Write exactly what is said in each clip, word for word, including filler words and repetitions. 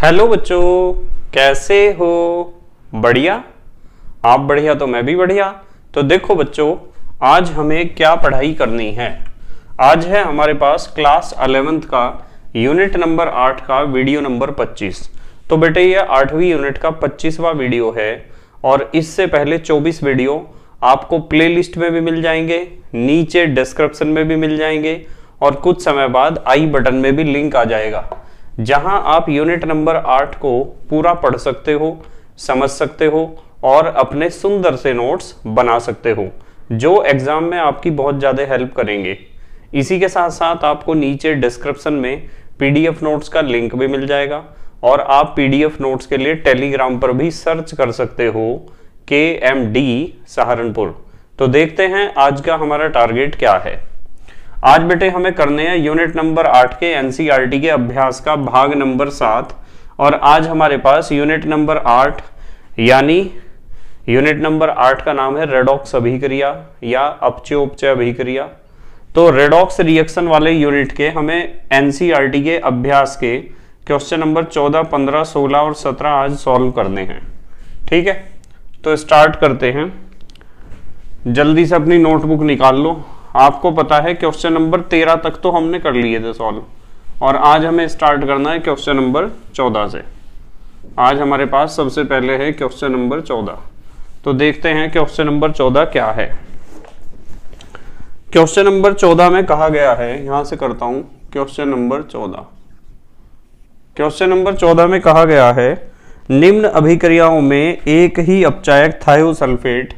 Hello बच्चों, कैसे हो? बढ़िया? आप बढ़िया तो मैं भी बढ़िया। तो देखो बच्चों, आज हमें क्या पढ़ाई करनी है। आज है हमारे पास क्लास इलेवेंथ का यूनिट नंबर आठ का वीडियो नंबर पच्चीस। तो बेटे ये आठवीं यूनिट का पच्चीसवां वीडियो है और इससे पहले चौबीस वीडियो आपको प्लेलिस्ट में भी मिल जाएंगे, नीचे डिस्क्रिप्शन में भी मिल जाएंगे और कुछ समय बाद आई बटन में भी लिंक आ जाएगा, जहां आप यूनिट नंबर आठ को पूरा पढ़ सकते हो, समझ सकते हो और अपने सुंदर से नोट्स बना सकते हो, जो एग्जाम में आपकी बहुत ज़्यादा हेल्प करेंगे। इसी के साथ साथ आपको नीचे डिस्क्रिप्शन में पीडीएफ नोट्स का लिंक भी मिल जाएगा और आप पीडीएफ नोट्स के लिए टेलीग्राम पर भी सर्च कर सकते हो के एम डी सहारनपुर। तो देखते हैं आज का हमारा टारगेट क्या है। आज बेटे हमें करने हैं यूनिट नंबर आठ के एनसीईआरटी के अभ्यास का भाग नंबर सात और आज हमारे पास यूनिट नंबर आठ यानी यूनिट नंबर आठ का नाम है रेडॉक्स अभिक्रिया या अपचय उपचय अभिक्रिया। तो रेडॉक्स रिएक्शन वाले यूनिट के हमें एनसीईआरटी के अभ्यास के क्वेश्चन नंबर चौदह, पंद्रह, सोलह और सत्रह आज सॉल्व करने हैं। ठीक है, तो स्टार्ट करते हैं। जल्दी से अपनी नोटबुक निकाल लो। आपको पता है क्वेश्चन नंबर तेरह तक तो हमने कर लिए थे सॉल्व और आज हमें स्टार्ट करना है क्वेश्चन नंबर चौदह से। आज हमारे पास सबसे पहले है क्वेश्चन नंबर चौदह। तो देखते हैं क्वेश्चन नंबर चौदह क्या है। क्वेश्चन नंबर चौदह में कहा गया है, यहां से करता हूं क्वेश्चन नंबर चौदह। क्वेश्चन नंबर चौदह में कहा गया है, निम्न अभिक्रियाओं में एक ही अपचायक थायोसल्फेट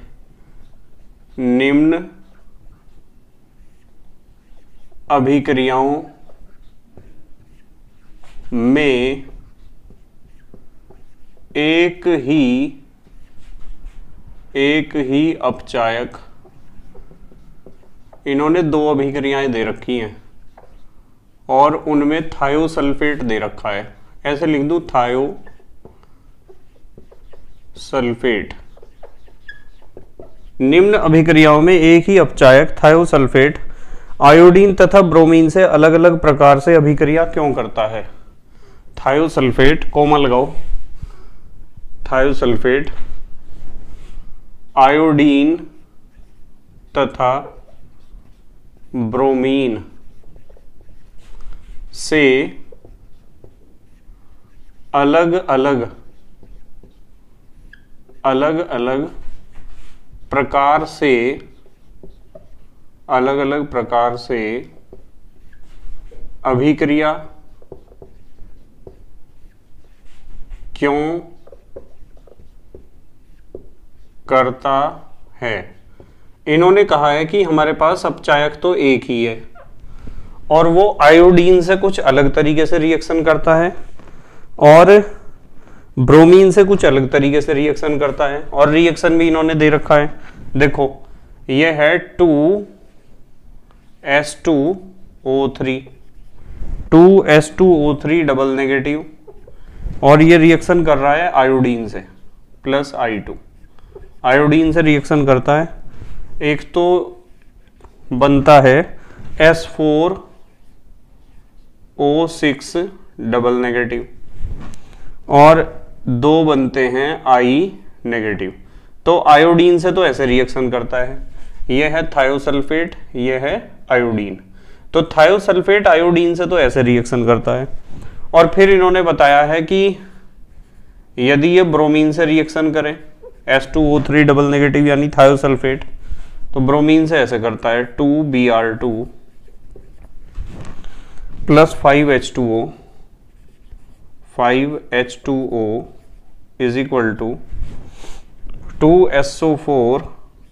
निम्न अभिक्रियाओं में एक ही एक ही अपचायक, इन्होंने दो अभिक्रियाएं दे रखी हैं और उनमें थायोसल्फेट दे रखा है। ऐसे लिख दूं, थायोसल्फेट। निम्न अभिक्रियाओं में एक ही अपचायक थायोसल्फेट आयोडीन तथा ब्रोमीन से अलग अलग प्रकार से अभिक्रिया क्यों करता है। थायोसल्फेट, कोमा लगाओ, थायोसल्फेट आयोडीन तथा ब्रोमीन से अलग अलग अलग अलग प्रकार से अलग अलग प्रकार से अभिक्रिया क्यों करता है। इन्होंने कहा है कि हमारे पास अपचायक तो एक ही है और वो आयोडीन से कुछ अलग तरीके से रिएक्शन करता है और ब्रोमीन से कुछ अलग तरीके से रिएक्शन करता है और रिएक्शन भी इन्होंने दे रखा है। देखो, ये है two S two O three, two S two O three double negative और ये रिएक्शन कर रहा है आयोडीन से प्लस आई टू। आयोडीन से रिएक्शन करता है, एक तो बनता है S four O six double negative और दो बनते हैं आई नेगेटिव। तो आयोडीन से तो ऐसे रिएक्शन करता है, ये है थायोसल्फेट, ये है आयोडीन। तो थायोसल्फेट आयोडीन से तो ऐसे रिएक्शन करता है और फिर इन्होंने बताया है कि यदि ये ब्रोमीन से रिएक्शन करे S two O three double negative यानी थायोसल्फेट, तो ब्रोमीन से ऐसे करता है two B R two plus five H two O, five H two O is equal to two S O four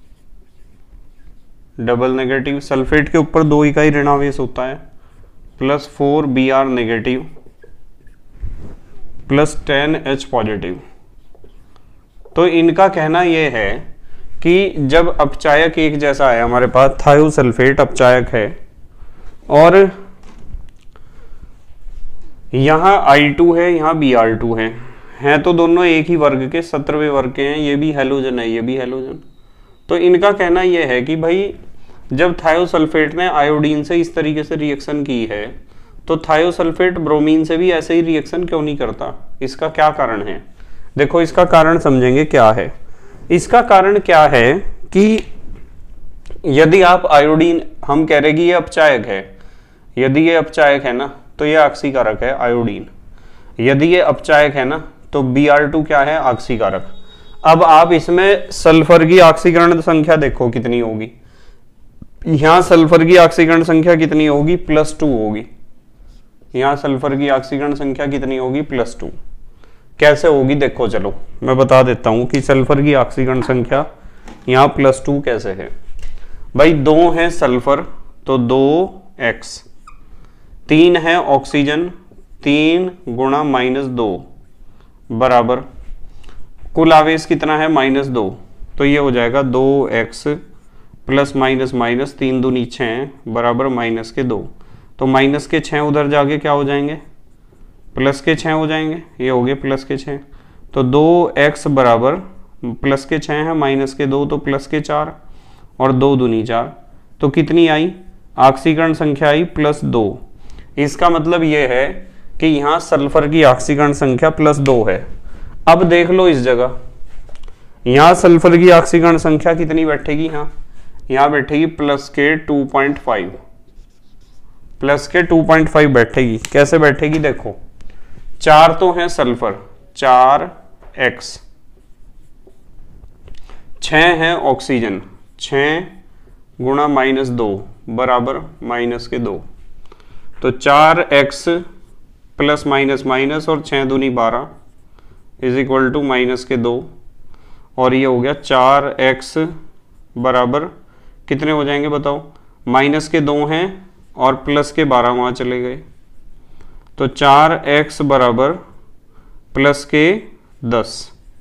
double negative, sulphate के ऊपर दो इकाई ऋणावेश होता है, plus four B R negative plus ten H positive. तो इनका कहना यह है कि जब अपचायक एक जैसा है, हमारे पास थायोसल्फेट अपचायक है और यहां आई टू है, यहां बी आर टू है, हैं तो दोनों एक ही वर्ग के, सत्रहवें वर्ग के हैं, ये भी हेलोजन है, ये भी हेलोजन। तो इनका कहना यह है कि भाई जब थायोसल्फेट ने आयोडीन से इस तरीके से रिएक्शन की है तो थायोसल्फेट ब्रोमीन से भी ऐसे ही रिएक्शन क्यों नहीं करता? इसका क्या कारण है? देखो इसका कारण समझेंगे क्या है। इसका कारण क्या है कि यदि आप आयोडीन, हम कह रहे कि ये अपचायक है, यदि ये अपचायक है ना तो ये ऑक्सीकारक है आयोडीन, यदि ये अपचायक है ना तो बी आर टू क्या है? ऑक्सीकारक। अब आप इसमें सल्फर की ऑक्सीकरण संख्या देखो कितनी होगी, यहां सल्फर की ऑक्सीकरण संख्या कितनी होगी? प्लस टू होगी। यहां सल्फर की ऑक्सीकरण संख्या कितनी होगी? Plus two. कैसे होगी देखो, चलो मैं बता देता हूं कि सल्फर की ऑक्सीकरण संख्या यहां प्लस टू कैसे है। भाई दो है सल्फर तो दो एक्स, तीन है ऑक्सीजन, तीन गुणा माइनस दो बराबर कुल आवेश कितना है? माइनस दो। तो ये हो जाएगा दो एक्स प्लस माइनस माइनस, तीन दूनी छः बराबर माइनस के दो। तो माइनस के छः उधर जाके क्या हो जाएंगे? प्लस के छः हो जाएंगे। ये हो गए प्लस के छः। तो दो एक्स बराबर प्लस के छः है, माइनस के दो तो प्लस के चार, और दो दूनी चार। तो कितनी आई? ऑक्सीकरण संख्या आई प्लस दो। इसका मतलब ये है कि यहाँ सल्फर की ऑक्सीकरण संख्या प्लस दो है। अब देख लो इस जगह, यहाँ सल्फर की ऑक्सीकरण संख्या कितनी बैठेगी? यहाँ यहाँ बैठेगी प्लस के टू पॉइंट फाइव, प्लस के टू पॉइंट फाइव बैठेगी। कैसे बैठेगी देखो, चार तो है सल्फर, चार एक्स, छः है ऑक्सीजन, छः गुणा माइनस दो बराबर माइनस के दो। तो चार एक्स प्लस माइनस माइनस और छः दूनी बारह इज इक्वल टू माइनस के दो, और ये हो गया चार एक्स बराबर कितने हो जाएंगे बताओ? माइनस के दो हैं और प्लस के बारह वहाँ चले गए। तो चार एक्स बराबर प्लस के दस।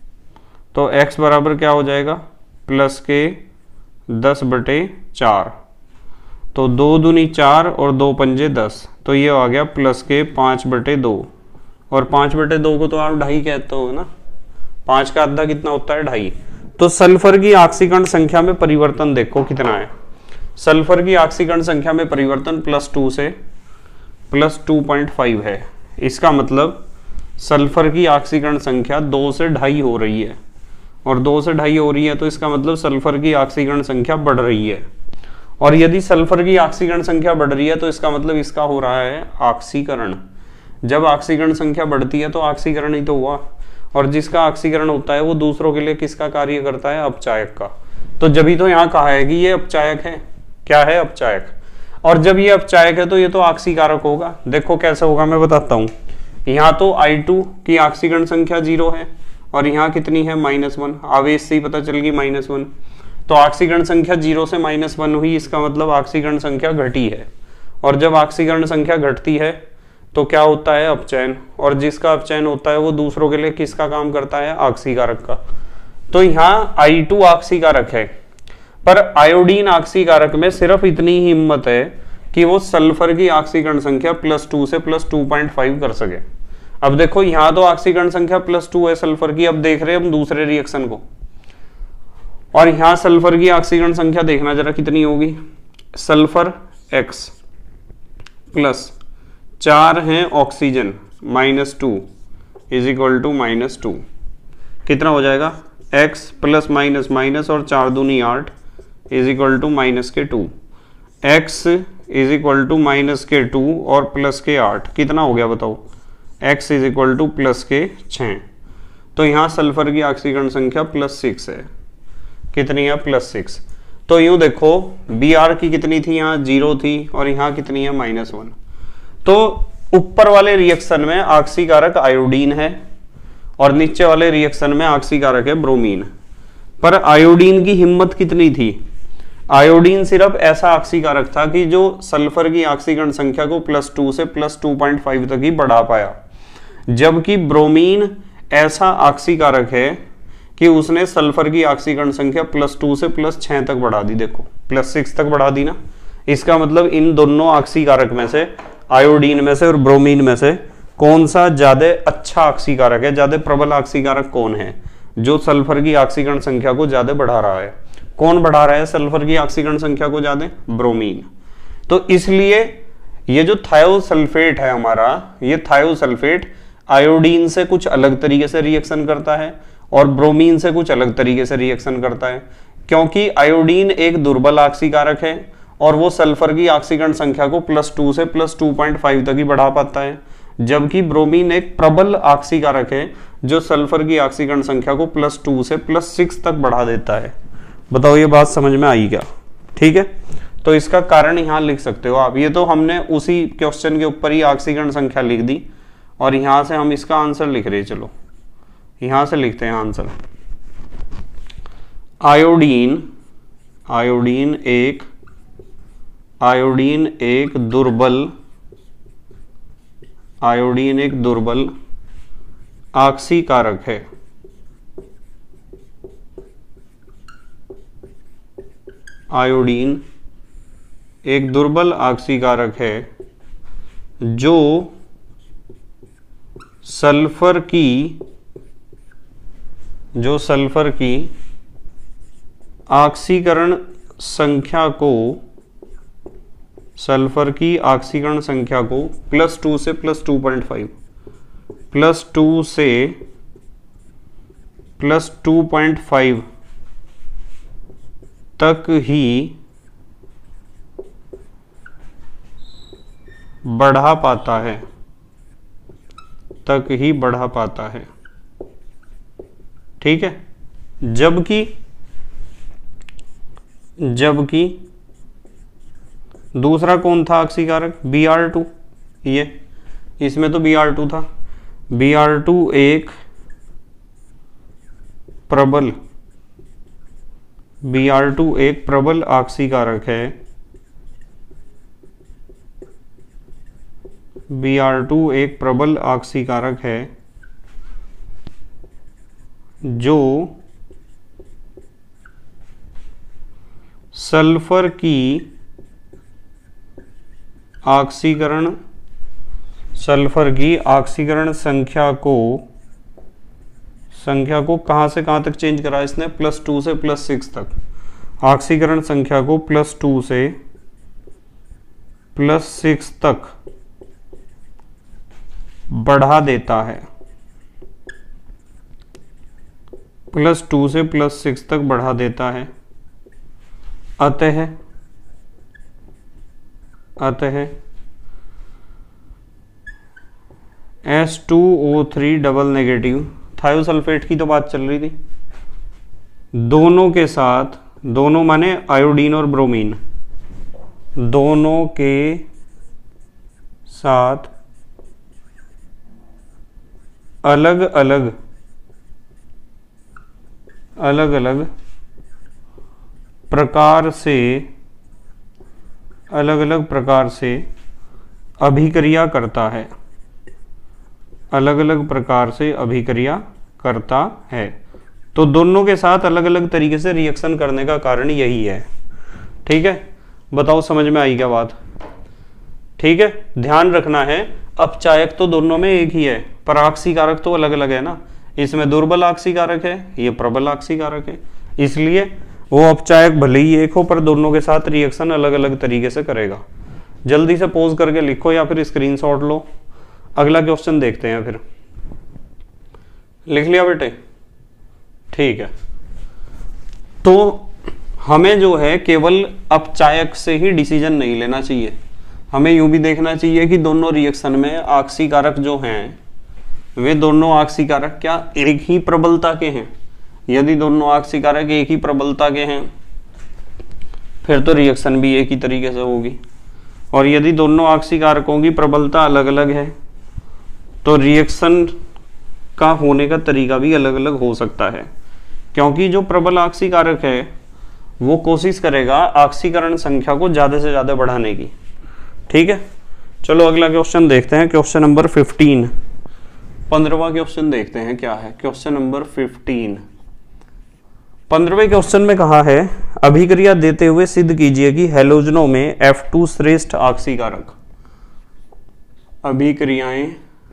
तो x बराबर क्या हो जाएगा? प्लस के दस बटे चार। तो दो दूनी चार और दो पंजे दस, तो ये आ गया प्लस के पाँच बटे दो। और पाँच बटे दो को तो आप ढाई कहते हो ना, पाँच का आधा कितना होता है? ढाई। तो सल्फर की ऑक्सीकरण संख्या में परिवर्तन देखो कितना है। सल्फर की ऑक्सीकरण संख्या में परिवर्तन प्लस टू से प्लस टू पॉइंट फाइव है। इसका मतलब सल्फर की ऑक्सीकरण संख्या दो से ढाई हो रही है, और दो से ढाई हो रही है तो इसका मतलब सल्फर की ऑक्सीकरण संख्या बढ़ रही है। और यदि सल्फर की ऑक्सीकरण संख्या बढ़ रही है तो इसका मतलब इसका हो रहा है ऑक्सीकरण। जब ऑक्सीकरण संख्या बढ़ती है तो ऑक्सीकरण ही तो हुआ, और जिसका ऑक्सीकरण होता है वो दूसरों के लिए किसका कार्य करता है? अपचायक का। तो जब ही तो यहाँ कहा है कि ये अपचायक है। क्या है? अपचायक। और जब ये अपचायक है तो ये तो ऑक्सीकारक होगा। देखो कैसे होगा मैं बताता हूँ। यहाँ तो आई टू की ऑक्सीकरण संख्या जीरो है, और यहाँ कितनी है? Minus one. आवेश से ही पता चल गई माइनस वन। तो ऑक्सीकरण संख्या जीरो से माइनस वन हुई, इसका मतलब ऑक्सीकरण संख्या घटी है। और जब ऑक्सीकरण संख्या घटती है तो क्या होता है? अपचयन। और जिसका अपचयन होता है वो दूसरों के लिए किसका काम करता है? ऑक्सीकारक का। तो यहाँ आई टू ऑक्सीकारक है, पर आयोडीन ऑक्सीकारक में सिर्फ इतनी ही हिम्मत है कि वो सल्फर की ऑक्सीकरण संख्या प्लस टू से प्लस टू पॉइंट फाइव कर सके। अब देखो यहाँ तो ऑक्सीकरण संख्या प्लस टू है सल्फर की। अब देख रहे हैं हम दूसरे रिएक्शन को, और यहाँ सल्फर की ऑक्सीकरण संख्या देखना जरा कितनी होगी। सल्फर एक्स प्लस चार हैं oxygen minus two is equal to minus two. कितना हो जाएगा? एक्स प्लस माइनस माइनस और चार दूनी आठ इज इक्वल टू माइनस के two. X is equal to minus के टू और प्लस के आठ, कितना हो गया बताओ? x is equal to plus के छः। तो यहाँ सल्फर की ऑक्सीकरण संख्या प्लस सिक्स है। कितनी है? Plus six. तो यूं देखो बी आर की कितनी थी? यहाँ जीरो थी, और यहाँ कितनी है? Minus one. तो ऊपर वाले रिएक्शन में ऑक्सीकारक आयोडीन है, और नीचे वाले रिएक्शन में ऑक्सीकारक है ब्रोमीन। पर आयोडीन की हिम्मत कितनी थी? आयोडीन सिर्फ ऐसा ऑक्सीकारक था कि जो सल्फर की ऑक्सीकरण संख्या को प्लस टू से प्लस टू पॉइंट फाइव तक ही बढ़ा पाया, जबकि ब्रोमीन ऐसा ऑक्सीकारक है कि उसने सल्फर की ऑक्सीकरण संख्या प्लस टू से प्लस छः तक बढ़ा दी। देखो प्लस सिक्स तक बढ़ा दी ना। इसका मतलब इन दोनों ऑक्सीकारक में से, आयोडीन में से और ब्रोमीन में से कौन सा ज्यादा अच्छा ऑक्सीकारक है, ज्यादा प्रबल ऑक्सीकारक कौन है? जो सल्फर की ऑक्सीकरण संख्या को ज्यादा बढ़ा रहा है। कौन बढ़ा रहा है सल्फर की ऑक्सीकरण संख्या को ज्यादा? ब्रोमीन। तो इसलिए ये जो थायोसल्फेट है हमारा, ये थायोसल्फेट आयोडीन से कुछ अलग तरीके से रिएक्शन करता है और ब्रोमीन से कुछ अलग तरीके से रिएक्शन करता है, क्योंकि आयोडीन एक दुर्बल ऑक्सीकारक है और वो सल्फर की ऑक्सीकरण संख्या को प्लस टू से प्लस टू पॉइंट फाइव तक ही बढ़ा पाता है, जबकि ब्रोमीन एक प्रबल ऑक्सीकारक है जो सल्फर की ऑक्सीकरण संख्या को प्लस टू से प्लस सिक्स तक बढ़ा देता है। बताओ ये बात समझ में आई क्या? ठीक है, तो इसका कारण यहां लिख सकते हो आप। ये तो हमने उसी क्वेश्चन के ऊपर ही ऑक्सीकरण संख्या लिख दी और यहां से हम इसका आंसर लिख रहे हैं। चलो यहां से लिखते हैं आंसर। आयोडीन आयोडीन एक आयोडीन एक दुर्बल आयोडीन एक दुर्बल ऑक्सीकारक है। आयोडीन एक दुर्बल ऑक्सीकारक है जो सल्फर की जो सल्फर की ऑक्सीकरण संख्या को सल्फर की ऑक्सीकरण संख्या को प्लस टू से plus two point five plus two से प्लस टू पॉइंट फाइव तक ही बढ़ा पाता है तक ही बढ़ा पाता है ठीक है, जबकि जबकि दूसरा कौन था ऑक्सीकारक? B R to. ये इसमें तो बी आर टू था। बी आर टू एक प्रबल बी आर टू एक प्रबल ऑक्सीकारक है। बी आर टू एक प्रबल ऑक्सीकारक है जो सल्फर की ऑक्सीकरण सल्फर की ऑक्सीकरण संख्या को संख्या को कहां से कहां तक चेंज करा इसने? प्लस टू से प्लस सिक्स तक। ऑक्सीकरण संख्या को प्लस टू से प्लस सिक्स तक बढ़ा देता है। प्लस टू से प्लस सिक्स तक बढ़ा देता है। अतः अतः S two O three double negative, thiosulphate की तो बात चल रही थी, दोनों के साथ, दोनों माने आयोडीन और ब्रोमीन, दोनों के साथ अलग अलग अलग अलग प्रकार से अलग अलग प्रकार से अभिक्रिया करता है अलग अलग प्रकार से अभिक्रिया करता है। तो दोनों के साथ अलग अलग तरीके से रिएक्शन करने का कारण यही है। ठीक है, बताओ समझ में आई क्या बात? ठीक है, ध्यान रखना है अपचायक तो दोनों में एक ही है, पर ऑक्सीकारक तो अलग अलग है ना। इसमें दुर्बल ऑक्सीकारक है, ये प्रबल ऑक्सीकारक है, इसलिए वो अपचायक भले ही एक हो पर दोनों के साथ रिएक्शन अलग अलग तरीके से करेगा। जल्दी से पॉज करके लिखो या फिर स्क्रीनशॉट लो। अगला क्वेश्चन देखते हैं। फिर लिख लिया बेटे? ठीक है, तो हमें जो है केवल अपचायक से ही डिसीजन नहीं लेना चाहिए, हमें यूं भी देखना चाहिए कि दोनों रिएक्शन में ऑक्सीकारक जो हैं वे दोनों ऑक्सीकारक क्या एक ही प्रबलता के हैं। यदि दोनों ऑक्सीकारक एक ही प्रबलता के हैं फिर तो रिएक्शन भी एक ही तरीके से होगी, और यदि दोनों ऑक्सीकारकों की प्रबलता अलग अलग है तो रिएक्शन का होने का तरीका भी अलग अलग हो सकता है, क्योंकि जो प्रबल ऑक्सीकारक है वो कोशिश करेगा ऑक्सीकरण संख्या को ज्यादा से ज्यादा बढ़ाने की। ठीक है, चलो अगला क्वेश्चन देखते हैं। क्वेश्चन नंबर फिफ्टीन, पंद्रहवां क्वेश्चन देखते हैं क्या है। क्वेश्चन नंबर फिफ्टीन, पंद्रहवें क्वेश्चन में कहा है अभिक्रिया देते हुए सिद्ध कीजिए कि हैलोजनों में एफ टू श्रेष्ठ ऑक्सीकारक। अभिक्रियाएं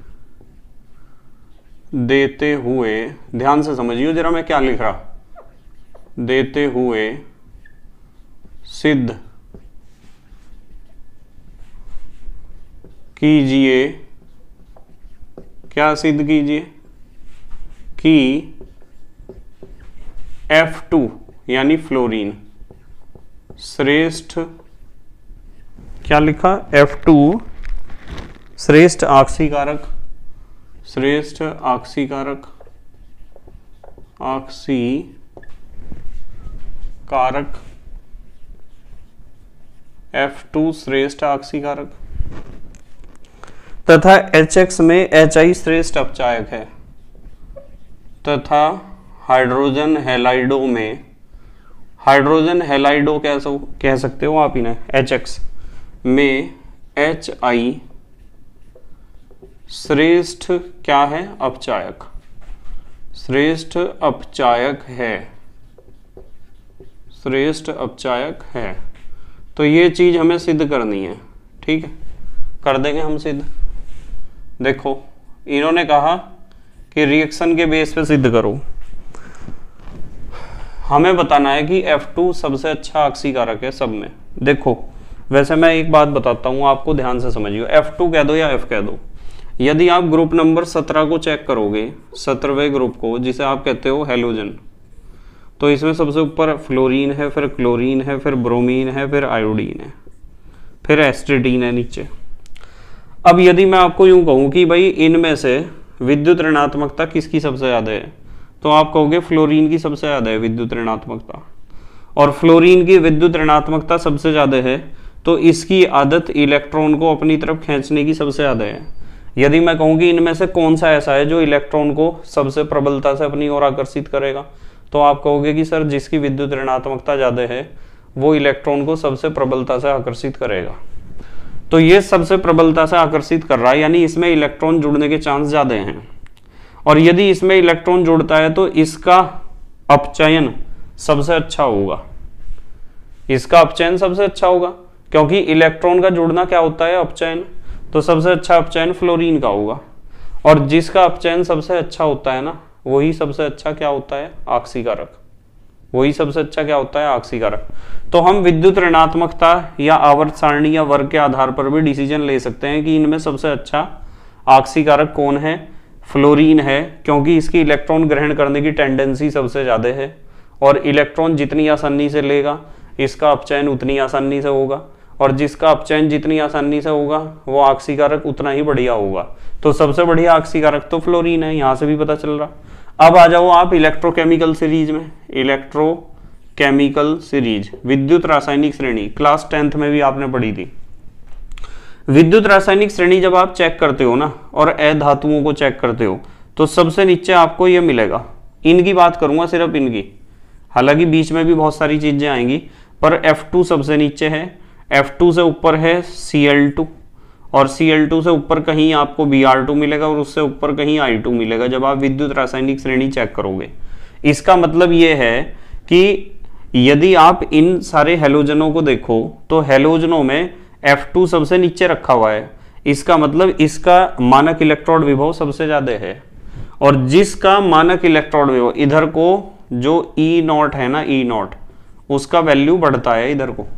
देते हुए, ध्यान से समझिए जरा मैं क्या लिख रहा, देते हुए सिद्ध कीजिए, क्या सिद्ध कीजिए कि एफ टू यानी फ्लोरीन श्रेष्ठ, क्या लिखा, एफ टू श्रेष्ठ ऑक्सीकारक, श्रेष्ठ ऑक्सीकारक, ऑक्सीकारक, एफ टू श्रेष्ठ ऑक्सीकारक, तथा एच एक्स में एच आई श्रेष्ठ अपचायक है, तथा हाइड्रोजन हैलाइडो में, हाइड्रोजन हैलाइडो कैसे कह सकते हो आप इन्हें, एच एक्स में एच आई श्रेष्ठ क्या है, अपचायक, श्रेष्ठ अपचायक है, श्रेष्ठ अपचायक है। तो ये चीज हमें सिद्ध करनी है, ठीक है, कर देंगे हम सिद्ध। देखो इन्होंने कहा कि रिएक्शन के बेस पे सिद्ध करो, हमें बताना है कि एफ टू सबसे अच्छा ऑक्सीकारक है सब में। देखो वैसे मैं एक बात बताता हूं आपको, ध्यान से समझिए, एफ टू कह दो या एफ कह दो, यदि आप ग्रुप नंबर सत्रह को चेक करोगे, सत्रहवें ग्रुप को जिसे आप कहते हो हेलोजन, तो इसमें सबसे ऊपर फ्लोरीन है, फिर क्लोरीन है, फिर ब्रोमीन है, फिर आयोडीन है, फिर एस्ट्रेटीन है नीचे। अब यदि मैं आपको यूं कहूं कि भाई इनमें से विद्युत ऋणात्मकता किसकी सबसे ज्यादा है, तो आप कहोगे फ्लोरीन की सबसे ज्यादा है विद्युत ऋणात्मकता, और फ्लोरीन की विद्युत ऋणात्मकता सबसे ज्यादा है तो इसकी आदत इलेक्ट्रॉन को अपनी तरफ खींचने की सबसे ज्यादा है। यदि मैं कहूं कि इनमें से कौन सा ऐसा है जो इलेक्ट्रॉन को सबसे प्रबलता से अपनी ओर आकर्षित करेगा, तो आप कहोगे कि सर जिसकी विद्युत ऋणात्मकता ज्यादा है वो इलेक्ट्रॉन को सबसे प्रबलता से आकर्षित करेगा। तो ये सबसे प्रबलता से आकर्षित कर रहा है, यानी इसमें इलेक्ट्रॉन जुड़ने के चांस ज्यादा हैं, और यदि इसमें इलेक्ट्रॉन जुड़ता है तो इसका अपचयन सबसे अच्छा होगा, इसका अपचयन सबसे अच्छा होगा, क्योंकि इलेक्ट्रॉन का जुड़ना क्या होता है, अपचयन। तो सबसे अच्छा अपचयन फ्लोरीन का होगा, और जिसका अपचयन सबसे अच्छा होता है ना, वही सबसे अच्छा क्या होता है, ऑक्सीकारक, वही सबसे अच्छा क्या होता है, ऑक्सीकारक। तो हम विद्युत ऋणात्मकता या आवर्त सारणी या वर्ग के आधार पर भी डिसीजन ले सकते हैं कि इनमें सबसे अच्छा ऑक्सीकारक कौन है, फ्लोरीन है, क्योंकि इसकी इलेक्ट्रॉन ग्रहण करने की टेंडेंसी सबसे ज्यादा है, और इलेक्ट्रॉन जितनी आसानी से लेगा इसका अपचयन उतनी आसानी से होगा, और जिसका अपचयन जितनी आसानी से होगा वो ऑक्सीकारक उतना ही बढ़िया होगा। तो सबसे बढ़िया ऑक्सीकारक तो फ्लोरीन है, यहां से भी पता चल रहा। अब आ जाओ आप इलेक्ट्रोकेमिकल सीरीज में, इलेक्ट्रोकेमिकल सीरीज, विद्युत रासायनिक श्रेणी, क्लास टेंथ में भी आपने पढ़ी थी। विद्युत रासायनिक श्रेणी जब आप चेक करते हो ना, और अधातुओं को चेक करते हो, तो सबसे नीचे आपको ये मिलेगा, इनकी बात करूंगा सिर्फ इनकी, हालांकि बीच में भी बहुत सारी चीजें आएंगी, पर एफ टू सबसे नीचे है, एफ टू से ऊपर है सी एल टू, और सी एल टू से ऊपर कहीं आपको बी आर टू मिलेगा, और उससे ऊपर कहीं आई टू मिलेगा जब आप विद्युत रासायनिक श्रेणी चेक करोगे। इसका मतलब ये है कि यदि आप इन सारे हेलोजनों को देखो तो हेलोजनों में एफ टू सबसे नीचे रखा हुआ है, इसका मतलब इसका मानक इलेक्ट्रोड विभव सबसे ज्यादा है, और जिसका मानक इलेक्ट्रोड विभव इधर को जो ई नॉट है ना, ई नॉट, उसका वैल्यू बढ़ता है इधर को।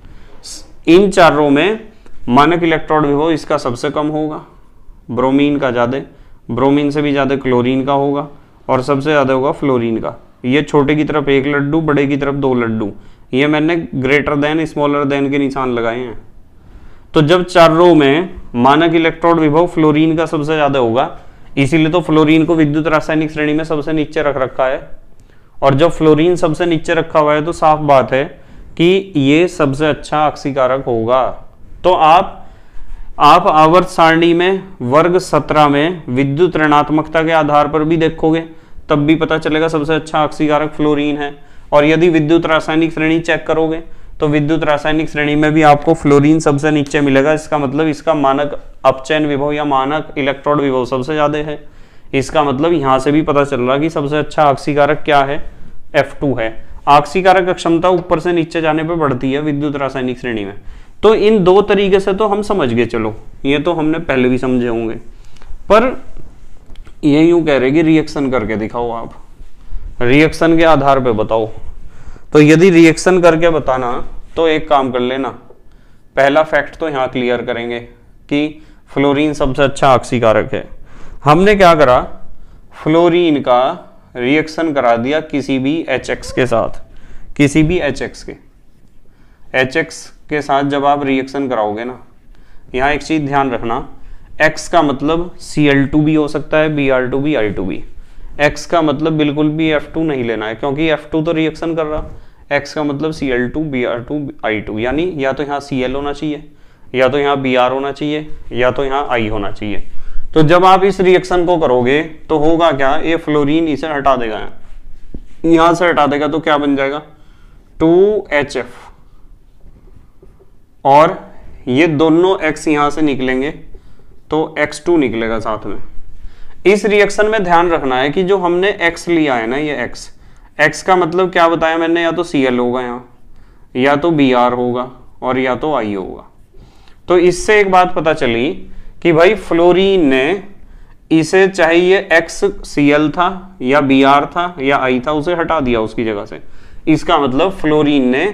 इन चारों में मानक इलेक्ट्रोड विभव इसका सबसे कम होगा, ब्रोमीन का ज्यादा, ब्रोमीन से भी ज्यादा क्लोरीन का होगा, और सबसे ज्यादा होगा फ्लोरीन का। ये छोटे की तरफ एक लड्डू, बड़े की तरफ दो लड्डू, ये मैंने ग्रेटर देन स्मॉलर देन के निशान लगाए हैं। तो जब चारों में मानक इलेक्ट्रोड विभव फ्लोरीन का सबसे ज्यादा होगा, इसीलिए तो फ्लोरीन को विद्युत रासायनिक श्रेणी में सबसे नीचे रख रखा है, और जब फ्लोरीन सबसे नीचे रखा हुआ है तो साफ बात है कि ये सबसे अच्छा ऑक्सीकारक होगा। तो आप आप आवर्त सारणी में वर्ग सत्रह में विद्युत ऋणात्मकता के आधार पर भी देखोगे तब भी पता चलेगा सबसे अच्छा ऑक्सीकारक फ्लोरीन है, और यदि विद्युत रासायनिक श्रेणी चेक करोगे तो विद्युत रासायनिक श्रेणी में भी आपको फ्लोरीन सबसे नीचे मिलेगा। इसका मतलब इसका मानक अपचयन विभव या मानक इलेक्ट्रोड विभव सबसे ज्यादा है। इसका मतलब यहां से भी पता चल रहा कि सबसे अच्छा ऑक्सीकारक क्या है, एफ टू है। ऑक्सीकारक क्षमता ऊपर से नीचे जाने पर बढ़ती है विद्युत रासायनिक श्रेणी में। तो इन दो तरीके से तो हम समझ गए, चलो ये तो हमने पहले भी समझे होंगे, पर ये यूं कह रहे कि रिएक्शन करके दिखाओ, आप रिएक्शन के आधार पे बताओ। तो यदि रिएक्शन करके बताना तो एक काम कर लेना, पहला फैक्ट तो यहां क्लियर करेंगे कि फ्लोरीन सबसे अच्छा ऑक्सीकारक है। हमने क्या करा, फ्लोरीन का रिएक्शन करा दिया किसी भी एच एक्स के साथ, किसी भी एच एक्स के एच एक्स के साथ जब आप रिएक्शन कराओगे ना, यहाँ एक चीज ध्यान रखना, X का मतलब सी एल टू भी हो सकता है, बी आर टू भी, आई टू भी। X का मतलब बिल्कुल भी एफ टू नहीं लेना है, क्योंकि एफ टू तो रिएक्शन कर रहा, X का मतलब C L two, B R two, I two, यानी या तो यहाँ सी एल होना चाहिए, या तो यहाँ बी आर होना चाहिए, या तो यहाँ I होना चाहिए। तो जब आप इस रिएक्शन को करोगे तो होगा क्या, ये फ्लोरीन इसे हटा देगा, यहां से हटा देगा, तो क्या बन जाएगा टू एच एफ, और ये दोनों X यहां से निकलेंगे तो एक्स टू निकलेगा साथ में। इस रिएक्शन में ध्यान रखना है कि जो हमने X लिया है ना, ये X X का मतलब क्या बताया मैंने, या तो Cl होगा यहाँ, या तो Br होगा, और या तो I होगा। तो इससे एक बात पता चली कि भाई फ्लोरीन ने इसे चाहे ये X Cl था या Br था या I था, उसे हटा दिया उसकी जगह से। इसका मतलब फ्लोरीन ने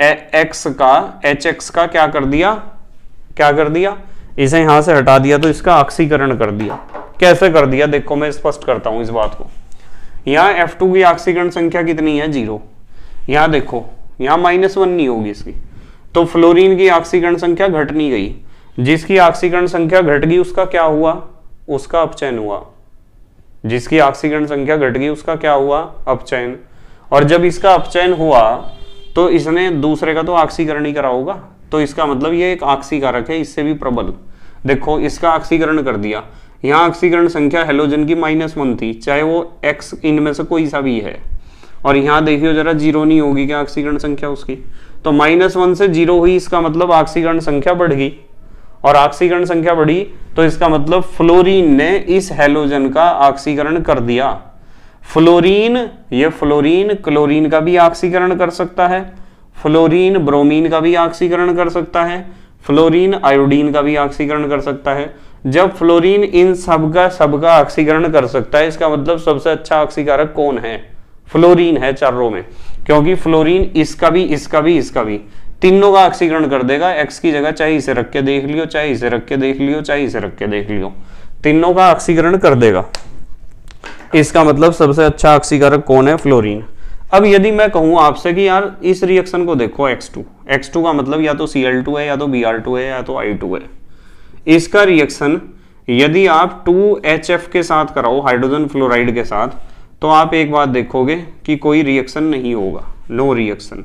X का एच एक्स का क्या कर दिया, क्या कर दिया, इसे यहां से हटा दिया, तो इसका ऑक्सीकरण कर दिया। कैसे कर दिया देखो, मैं स्पष्ट करता हूं इस बात को। यहाँ एफ टू की ऑक्सीकरण संख्या कितनी है, जीरो। यहाँ देखो, यहाँ माइनस वन नहीं होगी इसकी, तो फ्लोरीन की ऑक्सीकरण संख्या घट नहीं गई। जिसकी ऑक्सीकरण संख्या घट गई उसका क्या हुआ, उसका अपचयन हुआ। जिसकी ऑक्सीकरण संख्या घट गई उसका क्या हुआ, अपचयन। और जब इसका अपचयन हुआ तो इसने दूसरे का तो ऑक्सीकरण ही करा होगा, तो इसका मतलब ये एक ऑक्सीकारक है, इससे भी प्रबल। देखो इसका ऑक्सीकरण कर दिया, यहाँ ऑक्सीकरण संख्या हेलोजन की माइनस वन थी, चाहे वो एक्स इनमें से कोई सा भी है, और यहाँ देखियो जरा जीरो नहीं होगी क्या ऑक्सीकरण संख्या उसकी, तो माइनस वन से जीरो हुई, इसका मतलब ऑक्सीकरण संख्या बढ़ गई, और ऑक्सीकरण संख्या बढ़ी तो इसका मतलब फ्लोरीन ने इस हेलोजन का ऑक्सीकरण कर दिया। फ्लोरीन, ये फ्लोरीन क्लोरीन का भी ऑक्सीकरण कर सकता है, फ्लोरीन ब्रोमीन का भी ऑक्सीकरण कर सकता है, फ्लोरीन आयोडीन का भी ऑक्सीकरण कर सकता है। जब फ्लोरीन इन सब का सब का ऑक्सीकरण कर सकता है, इसका मतलब सबसे अच्छा ऑक्सीकारक कौन है, फ्लोरीन है चारों में, क्योंकि फ्लोरीन इसका भी, इसका भी, इसका भी, तीनों का ऑक्सीकरण कर देगा। एक्स की जगह चाहे इसे रख के देख लियो, चाहे इसे रख के देख लियो, चाहे इसे रख के देख लियो, तीनों का ऑक्सीकरण कर देगा। इसका मतलब सबसे अच्छा ऑक्सीकारक कौन है, फ्लोरीन। अब यदि मैं कहूं आपसे कि यार इस रिएक्शन को देखो एक्स टू, एक्स टू का मतलब या तो सी एल टू है, या तो बी आर टू है, या तो आई टू है। इसका रिएक्शन यदि आप टू एच एफ के साथ कराओ, हाइड्रोजन फ्लोराइड के साथ, तो आप एक बात देखोगे कि कोई रिएक्शन नहीं होगा, नो रिएक्शन,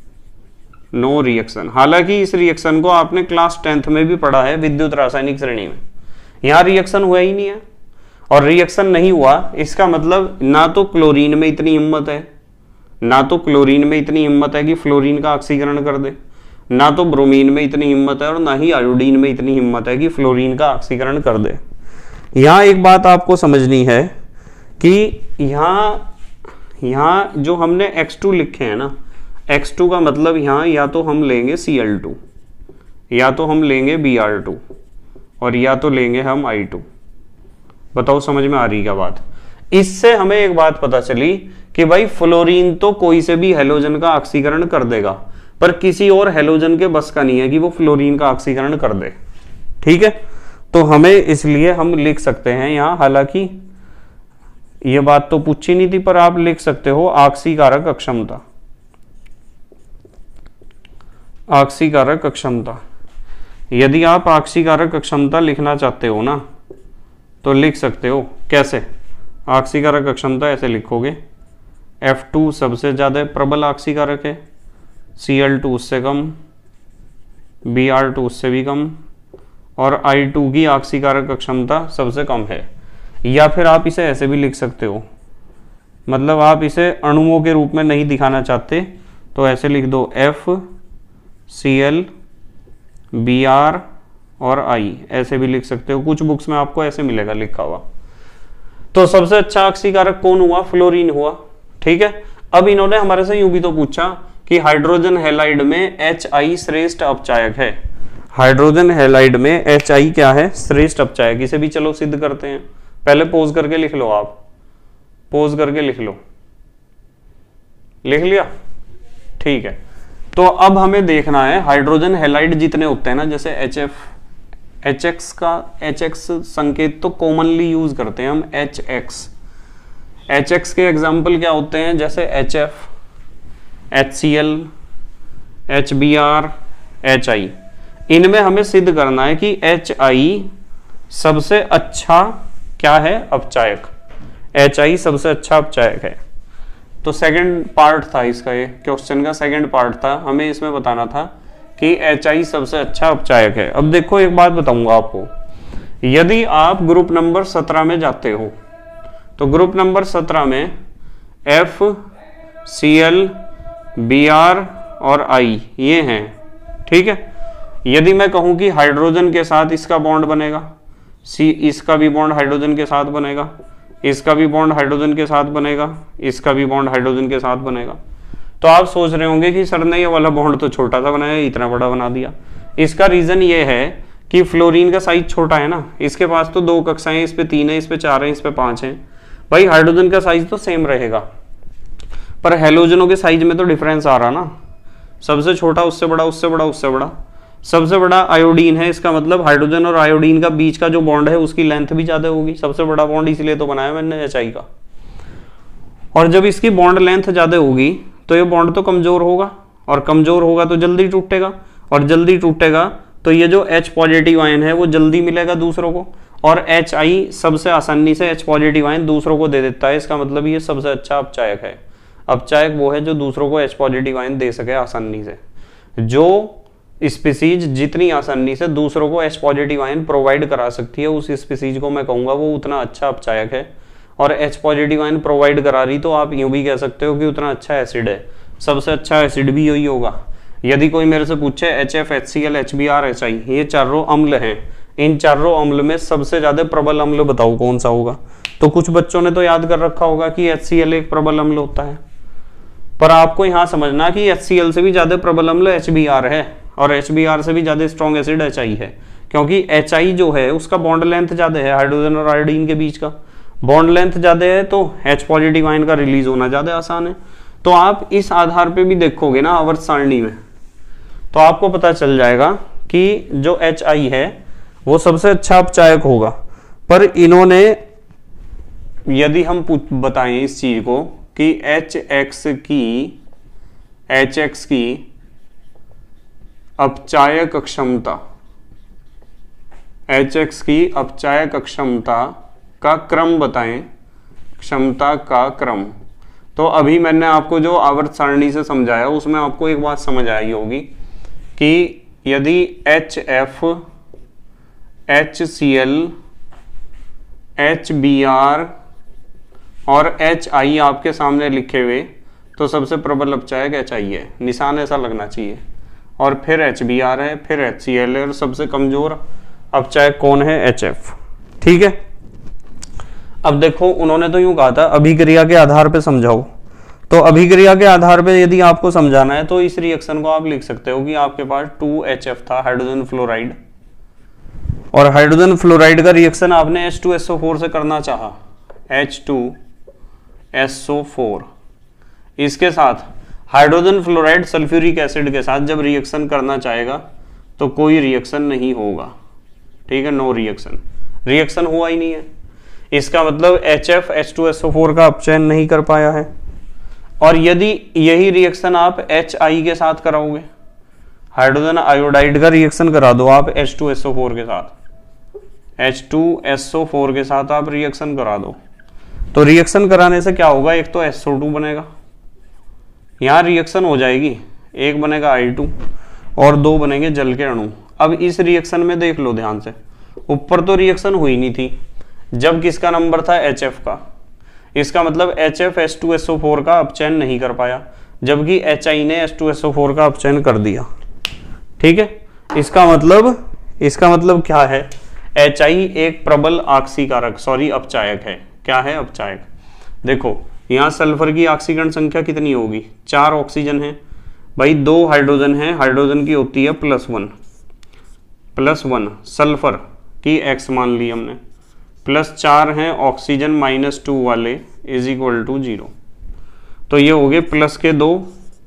नो रिएक्शन। हालांकि इस रिएक्शन को आपने क्लास टेंथ में भी पढ़ा है विद्युत रासायनिक श्रेणी में, यहां रिएक्शन हुआ ही नहीं है। और रिएक्शन नहीं हुआ इसका मतलब ना तो क्लोरीन में इतनी हिम्मत है, ना तो क्लोरीन में इतनी हिम्मत है कि फ्लोरीन का ऑक्सीकरण कर दे, ना तो ब्रोमीन में इतनी हिम्मत है, और ना ही आयोडीन में इतनी हिम्मत है कि फ्लोरीन का ऑक्सीकरण कर दे। यहां एक बात आपको समझनी है कि यहां यहां जो हमने एक्स टू लिखे हैं ना, एक्स टू का मतलब यहां या तो हम लेंगे सी एल टू, या तो हम लेंगे बी आर टू, और या तो लेंगे हम आई टू। बताओ समझ में आ रही क्या बात। इससे हमें एक बात पता चली कि भाई फ्लोरीन तो कोई से भी हेलोजन का ऑक्सीकरण कर देगा, पर किसी और हेलोजन के बस का नहीं है कि वो फ्लोरीन का ऑक्सीकरण कर दे। ठीक है, तो हमें इसलिए हम लिख सकते हैं यहां, हालांकि ये बात तो पूछी नहीं थी, पर आप लिख सकते हो ऑक्सीकारक अक्षमता, ऑक्सीकारक अक्षमता। यदि आप ऑक्सीकारक अक्षमता लिखना चाहते हो ना, तो लिख सकते हो कैसे, ऑक्सीकारक अक्षमता ऐसे लिखोगे, एफ टू सबसे ज्यादा प्रबल ऑक्सीकारक है, सी एल टू उससे कम, बी आर टू उससे भी कम, और आई टू की ऑक्सीकारक अक्षमता सबसे कम है। या फिर आप इसे ऐसे भी लिख सकते हो, मतलब आप इसे अणुओं के रूप में नहीं दिखाना चाहते तो ऐसे लिख दो, F C L B R और आई, ऐसे भी लिख सकते हो। कुछ बुक्स में आपको ऐसे मिलेगा लिखा हुआ। तो सबसे अच्छा ऑक्सीकारक कौन हुआ, फ्लोरीन हुआ। ठीक है, अब इन्होंने हमारे से यूं भी तो पूछा कि हाइड्रोजन हैलाइड में एच आई श्रेष्ठ अपचायक है। हाइड्रोजन हैलाइड में एच आई क्या है, श्रेष्ठ अपचायक। इसे भी चलो सिद्ध करते हैं। पहले पोज करके लिख लो, आप पोज करके लिख लो, लिख लिया, ठीक है। तो अब हमें देखना है हाइड्रोजन हैलाइड जितने होते हैं ना, जैसे एच एफ एच एक्स का एच एक्स संकेत तो कॉमनली यूज करते हैं हम, एच एक्स। एच एक्स के एग्जाम्पल क्या होते हैं, जैसे H F, H C L, H B R, H I. इनमें हमें सिद्ध करना है कि एच आई सबसे अच्छा क्या है, अपचायक। एच आई सबसे अच्छा अपचायक है। तो सेकंड पार्ट था इसका, ये क्वेश्चन का सेकंड पार्ट था, हमें इसमें बताना था कि एच आई सबसे अच्छा अपचायक है। अब देखो एक बात बताऊंगा आपको, यदि आप ग्रुप नंबर सत्रह में जाते हो तो ग्रुप नंबर सत्रह में F, C L, B R और आई ये हैं, ठीक है। यदि मैं कहूं कि हाइड्रोजन के साथ इसका बॉन्ड बनेगा, सी इसका भी बॉन्ड हाइड्रोजन के साथ बनेगा, इसका भी बॉन्ड हाइड्रोजन के साथ बनेगा, इसका भी बॉन्ड हाइड्रोजन के साथ बनेगा, तो आप सोच रहे होंगे कि सर ने ये वाला बॉन्ड तो छोटा सा बनाया, इतना बड़ा बना दिया। इसका रीजन ये है कि फ्लोरीन का साइज छोटा है ना, इसके पास तो दो कक्षाएं, इस पे तीन है, इस पे चार है, इस पे पांच है। भाई हाइड्रोजन का साइज तो सेम रहेगा, पर हेलोजनों के साइज में तो डिफरेंस आ रहा ना, सबसे छोटा उससे बड़ा, उससे बड़ा, उससे बड़ा। सबसे बड़ा आयोडीन है, इसका मतलब हाइड्रोजन और आयोडीन का बीच का जो बॉन्ड है उसकी लेंथ भी ज्यादा होगी, सबसे बड़ा बॉन्ड इसलिए तो बनाया मैंने एच आई का। और जब इसकी बॉन्ड लेंथ ज्यादा होगी तो ये बॉन्ड तो कमजोर होगा, और कमजोर होगा तो जल्दी टूटेगा, और जल्दी टूटेगा तो ये जो H पॉजिटिव आयन है वो जल्दी मिलेगा दूसरों को, और एच आई सबसे आसानी से H पॉजिटिव आयन दूसरों को दे देता है। इसका मतलब ये सबसे अच्छा अपचायक है। अपचायक वो है जो दूसरों को H पॉजिटिव आयन दे सके आसानी से। जो स्पीसीज जितनी आसानी से दूसरों को H पॉजिटिव आयन प्रोवाइड करा सकती है, उस स्पीसीज को मैं कहूंगा वो उतना अच्छा अपचायक है। और H पॉजिटिव आयन प्रोवाइड करा रही तो आप यूं भी कह सकते हो कि उतना अच्छा एसिड है। सबसे अच्छा एसिड भी यही होगा। यदि कोई मेरे से पूछे H F, H C L, H B R, H I ये चारों अम्ल हैं, इन चारों अम्ल में सबसे ज्यादा प्रबल अम्ल बताओ कौन सा होगा? तो कुछ बच्चों ने तो याद कर रखा होगा कि एच सी एल एक प्रबल अम्ल होता है, पर आपको यहां समझना कि एच सी एल से भी ज्यादा प्रबल अम्ल एच बी आर है, और एच बी आर से भी ज्यादा स्ट्रॉन्ग एसिड एच आई है, क्योंकि एच आई जो है उसका बॉन्ड लेंथ ज्यादा है, हाइड्रोजन और आयोडीन के बीच का बॉन्ड लेंथ ज्यादा है, तो H पॉजिटिव आयन का रिलीज होना ज्यादा आसान है। तो आप इस आधार पे भी देखोगे ना आवर्त सारणी में, तो आपको पता चल जाएगा कि जो एच आई है वो सबसे अच्छा अपचायक होगा। पर इन्होंने यदि हम बताएं इस चीज को कि एच एक्स की एच एक्स की अपचायक क्षमता, एच एक्स की अपचायक क्षमता का क्रम बताएं, क्षमता का क्रम। तो अभी मैंने आपको जो आवर्त सारणी से समझाया उसमें आपको एक बात समझ आई होगी कि यदि H F, H C L, H B R और एच आई आपके सामने लिखे हुए तो सबसे प्रबल अपचायक एच आई है, निशान ऐसा लगना चाहिए। और फिर एच बी आर है, फिर एच सी एल है, और सबसे कमजोर अपचायक कौन है? H F. ठीक है, अब देखो उन्होंने तो यूं कहा था अभिक्रिया के आधार पे समझाओ, तो अभिक्रिया के आधार पे यदि आपको समझाना है तो इस रिएक्शन को आप लिख सकते हो कि आपके पास टू एच एफ था, हाइड्रोजन फ्लोराइड, और हाइड्रोजन फ्लोराइड का रिएक्शन आपने H two S O four से करना चाहा, H two S O four. इसके साथ हाइड्रोजन फ्लोराइड सल्फ्यूरिक एसिड के साथ जब रिएक्शन करना चाहेगा तो कोई रिएक्शन नहीं होगा। ठीक है, नो रिएक्शन, रिएक्शन हुआ ही नहीं है। इसका मतलब H F H two S O four का अपचयन नहीं कर पाया है। और यदि यही रिएक्शन आप एच आई के साथ कराओगे, हाइड्रोजन आयोडाइड का रिएक्शन करा दो आप H two S O four के साथ, H two S O four के साथ आप रिएक्शन करा दो, तो रिएक्शन कराने से क्या होगा? एक तो एस ओ टू बनेगा, यहां रिएक्शन हो जाएगी, एक बनेगा आई टू और दो बनेंगे जल के अणु। अब इस रिएक्शन में देख लो ध्यान से, ऊपर तो रिएक्शन हुई नहीं थी जब किसका नंबर था? एच एफ का। इसका मतलब H F H two S O four का अपचयन नहीं कर पाया, जबकि एच आई ने H two S O four का अपचयन कर दिया। ठीक है, इसका मतलब इसका मतलब क्या है? एच आई एक प्रबल आक्सीकारक, सॉरी अपचायक है। क्या है? अपचायक। देखो यहाँ सल्फर की ऑक्सीकरण संख्या कितनी होगी? चार ऑक्सीजन है भाई, दो हाइड्रोजन है, हाइड्रोजन की होती है plus one, plus one sulphur की एक्स मान ली हमने, प्लस चार हैं ऑक्सीजन माइनस टू वाले इज इक्वल टू जीरो। तो ये हो गए प्लस के दो,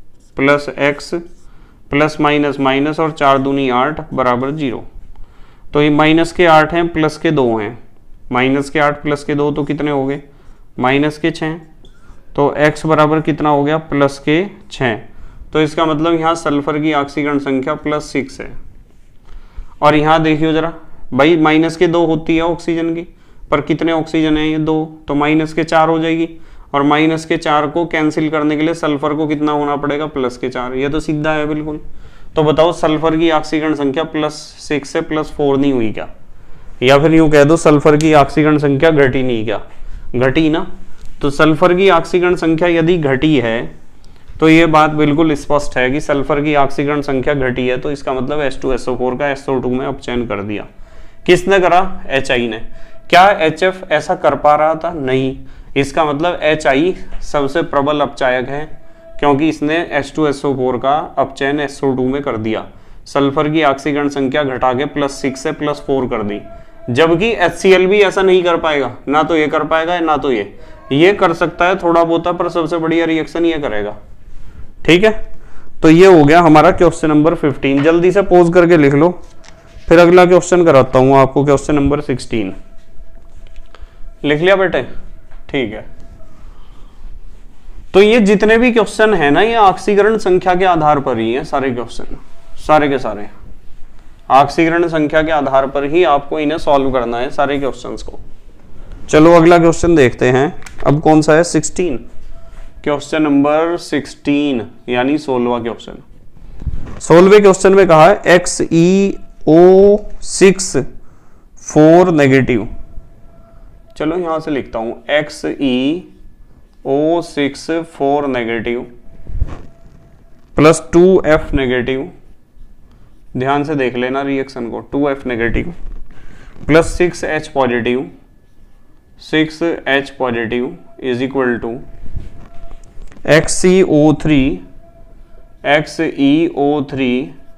plus x, plus minus minus, और चार दूनी आठ बराबर जीरो। तो ये माइनस के आठ हैं प्लस के दो हैं, माइनस के आठ प्लस के दो तो कितने हो गए माइनस के छः, तो x बराबर कितना हो गया प्लस के छः। तो इसका मतलब यहाँ सल्फर की ऑक्सीकरण संख्या प्लस सिक्स है। और यहाँ देखियो जरा भाई माइनस के दो होती है ऑक्सीजन की, पर कितने ऑक्सीजन है ये दो, तो माइनस के चार हो जाएगी। और माइनस के चार को कैंसिल करने के लिए सल्फर को कितना होना पड़ेगा प्लस के चार, ये तो सीधा है बिल्कुल। तो बताओ सल्फर की ऑक्सीकरण संख्या प्लस सिक्स से प्लस फोर नहीं हुई क्या, या फिर यूं कह दो सल्फर की ऑक्सीकरण संख्या घटी नहीं क्या, घटी ना। तो सल्फर की ऑक्सीकरण संख्या यदि घटी है तो ये बात बिल्कुल स्पष्ट है कि सल्फर की ऑक्सीकरण संख्या घटी है, तो इसका मतलब H two S O four का एस ओ टू में अपचयन कर दिया। किसने करा, एच आई ने। क्या एच एफ ऐसा कर पा रहा था, नहीं। इसका मतलब एच आई सबसे प्रबल अपचायक है, क्योंकि इसने H two S O four का अपचयन एस ओ टू में कर दिया, सल्फर की ऑक्सीकरण संख्या घटा के प्लस सिक्स से प्लस फोर कर दी। जबकि एच सी एल भी ऐसा नहीं कर पाएगा, ना तो ये कर पाएगा ना तो ये ये कर सकता है थोड़ा बहुत, पर सबसे बढ़िया रिएक्शन ये करेगा। ठीक है, तो ये हो गया हमारा क्वेश्चन नंबर फिफ्टीन। जल्दी से पोज करके लिख लो, फिर अगला क्वेश्चन कराता हूं आपको, क्वेश्चन नंबर सिक्सटीन। लिख लिया बेटे, ठीक है। तो ये जितने भी क्वेश्चन है ना, ये ऑक्सीकरण संख्या के आधार पर ही है सारे क्वेश्चन, सारे के सारे ऑक्सीकरण संख्या के आधार पर ही आपको इन्हें सॉल्व करना है सारे क्वेश्चंस को। चलो अगला क्वेश्चन देखते हैं। अब कौन सा है, सिक्सटीन, क्वेश्चन नंबर सिक्सटीन यानी सोलवा क्वेश्चन। सोलवे क्वेश्चन में कहा है X E O six four negative. चलो यहां से लिखता हूं X E O six four negative plus two F negative, ध्यान से देख लेना रिएक्शन को, two F negative plus six H positive, six H positive is equal to X C O three X E O three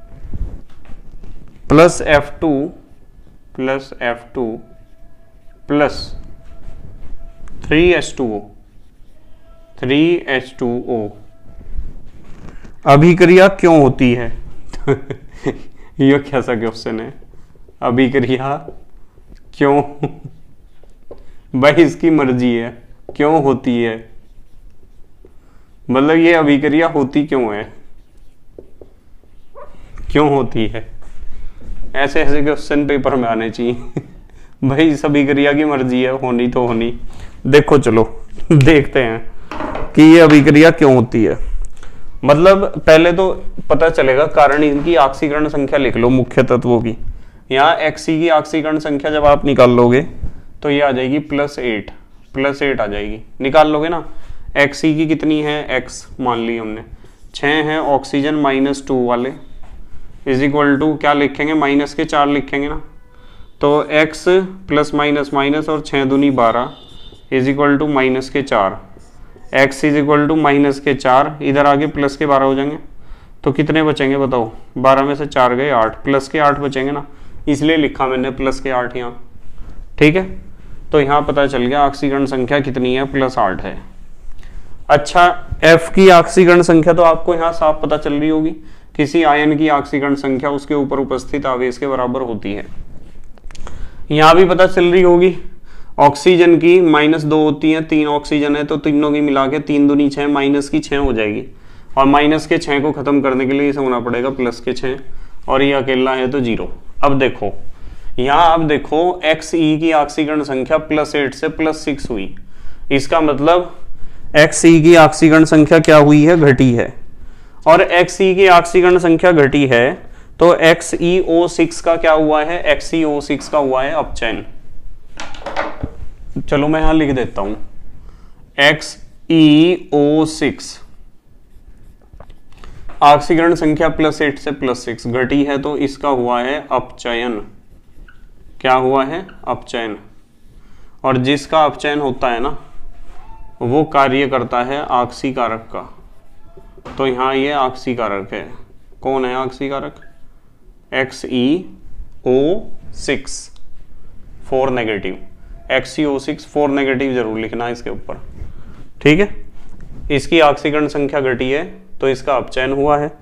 plus F two plus F two plus three H two O three H two O. अभिक्रिया क्यों होती है ये कैसा question है, अभिक्रिया क्यों भाई इसकी मर्जी है, क्यों होती है, मतलब ये अभिक्रिया होती क्यों है, क्यों होती है, ऐसे ऐसे क्वेश्चन पेपर में आने चाहिए भाई इस अभिक्रिया की मर्जी है, होनी तो होनी। देखो चलो देखते हैं कि ये अभिक्रिया क्यों होती है। मतलब पहले तो पता चलेगा कारण, इनकी ऑक्सीकरण संख्या लिख लो मुख्य तत्वों की। यहाँ एक्सी की ऑक्सीकरण संख्या जब आप निकाल लोगे तो ये आ जाएगी प्लस एट, प्लस एट आ जाएगी, निकाल लोगे ना। एक्सी की कितनी है, एक्स मान ली हमने, छः है ऑक्सीजन माइनस टू वाले, इज इक्वल टू क्या लिखेंगे, माइनस के चार लिखेंगे ना। तो एक्स प्लस माइनस माइनस और छः दूनी बारह इज इक्वल टू माइनस के चार, x is equal to minus के चार, इधर आगे प्लस के बारह हो जाएंगे। तो कितने बचेंगे बताओ, बारह में से चार गए आठ, प्लस के आठ बचेंगे ना, इसलिए लिखा मैंने प्लस के आठ यहाँ। ठीक है, तो यहाँ पता चल गया ऑक्सीकरण संख्या कितनी है, प्लस आठ है। अच्छा, F की ऑक्सीकरण संख्या तो आपको यहाँ साफ पता चल रही होगी, किसी आयन की ऑक्सीकरण संख्या उसके ऊपर उपस्थित आवेश के बराबर होती है। यहाँ भी पता चल रही होगी, ऑक्सीजन की माइनस दो होती है, तीन ऑक्सीजन है तो तीनों की मिला के तीन दूनी छः, माइनस की छः हो जाएगी, और माइनस के छः को खत्म करने के लिए इसे होना पड़ेगा प्लस के छः, और ये अकेला है तो जीरो। अब देखो यहाँ, अब देखो एक्स ई की ऑक्सीकरण संख्या प्लस एट से प्लस सिक्स हुई, इसका मतलब एक्स ई की ऑक्सीकरण संख्या क्या हुई है, घटी है। और एक्स ई की ऑक्सीकरण संख्या घटी है तो एक्स ई ओ सिक्स का क्या हुआ है, एक्स ई ओ सिक्स का हुआ है अपचयन। चलो मैं यहां लिख देता हूं, एक्स ई ओ सिक्स ऑक्सीकरण संख्या प्लस एट से प्लस सिक्स घटी है तो इसका हुआ है अपचयन। क्या हुआ है, अपचयन। और जिसका अपचयन होता है ना वो कार्य करता है ऑक्सीकारक का, तो यहां ये ऑक्सीकारक है। कौन है ऑक्सीकारक, X E O six four negative, X E O six four negative जरूर लिखना इसके ऊपर। ठीक है, इसकी ऑक्सीकरण संख्या घटी है तो इसका अपचयन हुआ है,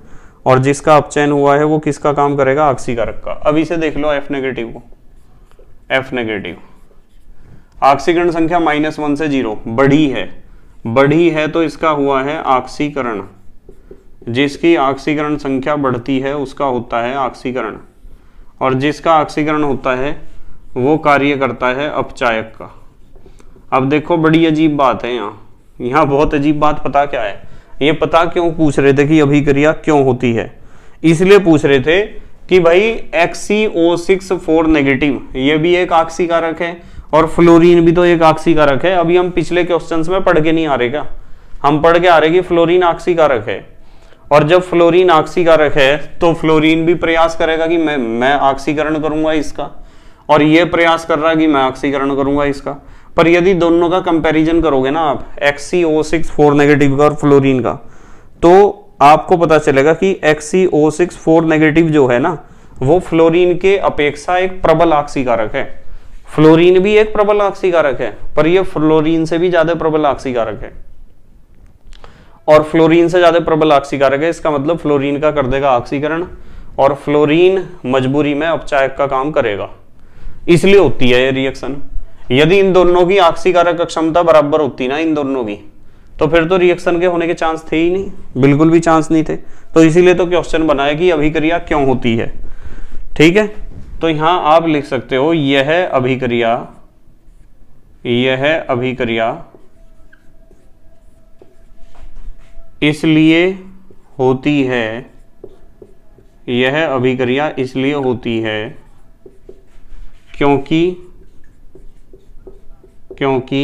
और जिसका अपचयन हुआ है वो किसका काम करेगा, ऑक्सीकारक का। अब इसे देख लो एफ नेगेटिव को, एफ नेगेटिव ऑक्सीकरण संख्या माइनस वन से जीरो बढ़ी है, बढ़ी है तो इसका हुआ है ऑक्सीकरण। जिसकी ऑक्सीकरण संख्या बढ़ती है उसका होता है ऑक्सीकरण, और जिसका ऑक्सीकरण होता है वो कार्य करता है अपचायक का। अब देखो बड़ी अजीब बात है यहाँ, यहाँ बहुत अजीब बात पता क्या है, ये पता क्यों पूछ रहे थे कि अभिक्रिया क्यों होती है, इसलिए पूछ रहे थे कि भाई X C O six four negative ये भी एक ऑक्सीकारक है और फ्लोरीन भी तो एक ऑक्सीकारक है। अभी हम पिछले क्वेश्चंस में पढ़ के नहीं आ रहे क्या, हम पढ़ के आ रहे कि फ्लोरीन ऑक्सीकारक है, और जब फ्लोरीन ऑक्सीकारक है तो फ्लोरीन भी प्रयास करेगा कि मैं मैं ऑक्सीकरण करूंगा इसका, और ये प्रयास कर रहा है कि मैं ऑक्सीकरण करूंगा इसका। पर यदि दोनों का कंपैरिजन करोगे ना आप, X C O six four negative का और फ्लोरीन का, तो आपको पता चलेगा कि X C O six four negative जो है ना वो फ्लोरीन के अपेक्षा एक प्रबल ऑक्सीकारक है। फ्लोरीन भी एक प्रबल ऑक्सीकारक है पर यह फ्लोरीन से भी ज्यादा प्रबल ऑक्सीकारक है, और फ्लोरीन से ज्यादा प्रबल ऑक्सीकारक है, इसका मतलब फ्लोरीन का कर देगा ऑक्सीकरण और फ्लोरीन मजबूरी में अपचायक का काम करेगा, इसलिए होती है ये रिएक्शन। यदि इन दोनों की ऑक्सीकारक क्षमता बराबर होती ना इन दोनों की, तो फिर तो रिएक्शन के होने के चांस थे ही नहीं, बिल्कुल भी चांस नहीं थे। तो इसीलिए तो क्वेश्चन बनाया कि अभिक्रिया क्यों होती है। ठीक है, तो यहां आप लिख सकते हो यह अभिक्रिया, यह अभिक्रिया इसलिए होती है, यह अभिक्रिया इसलिए होती है क्योंकि क्योंकि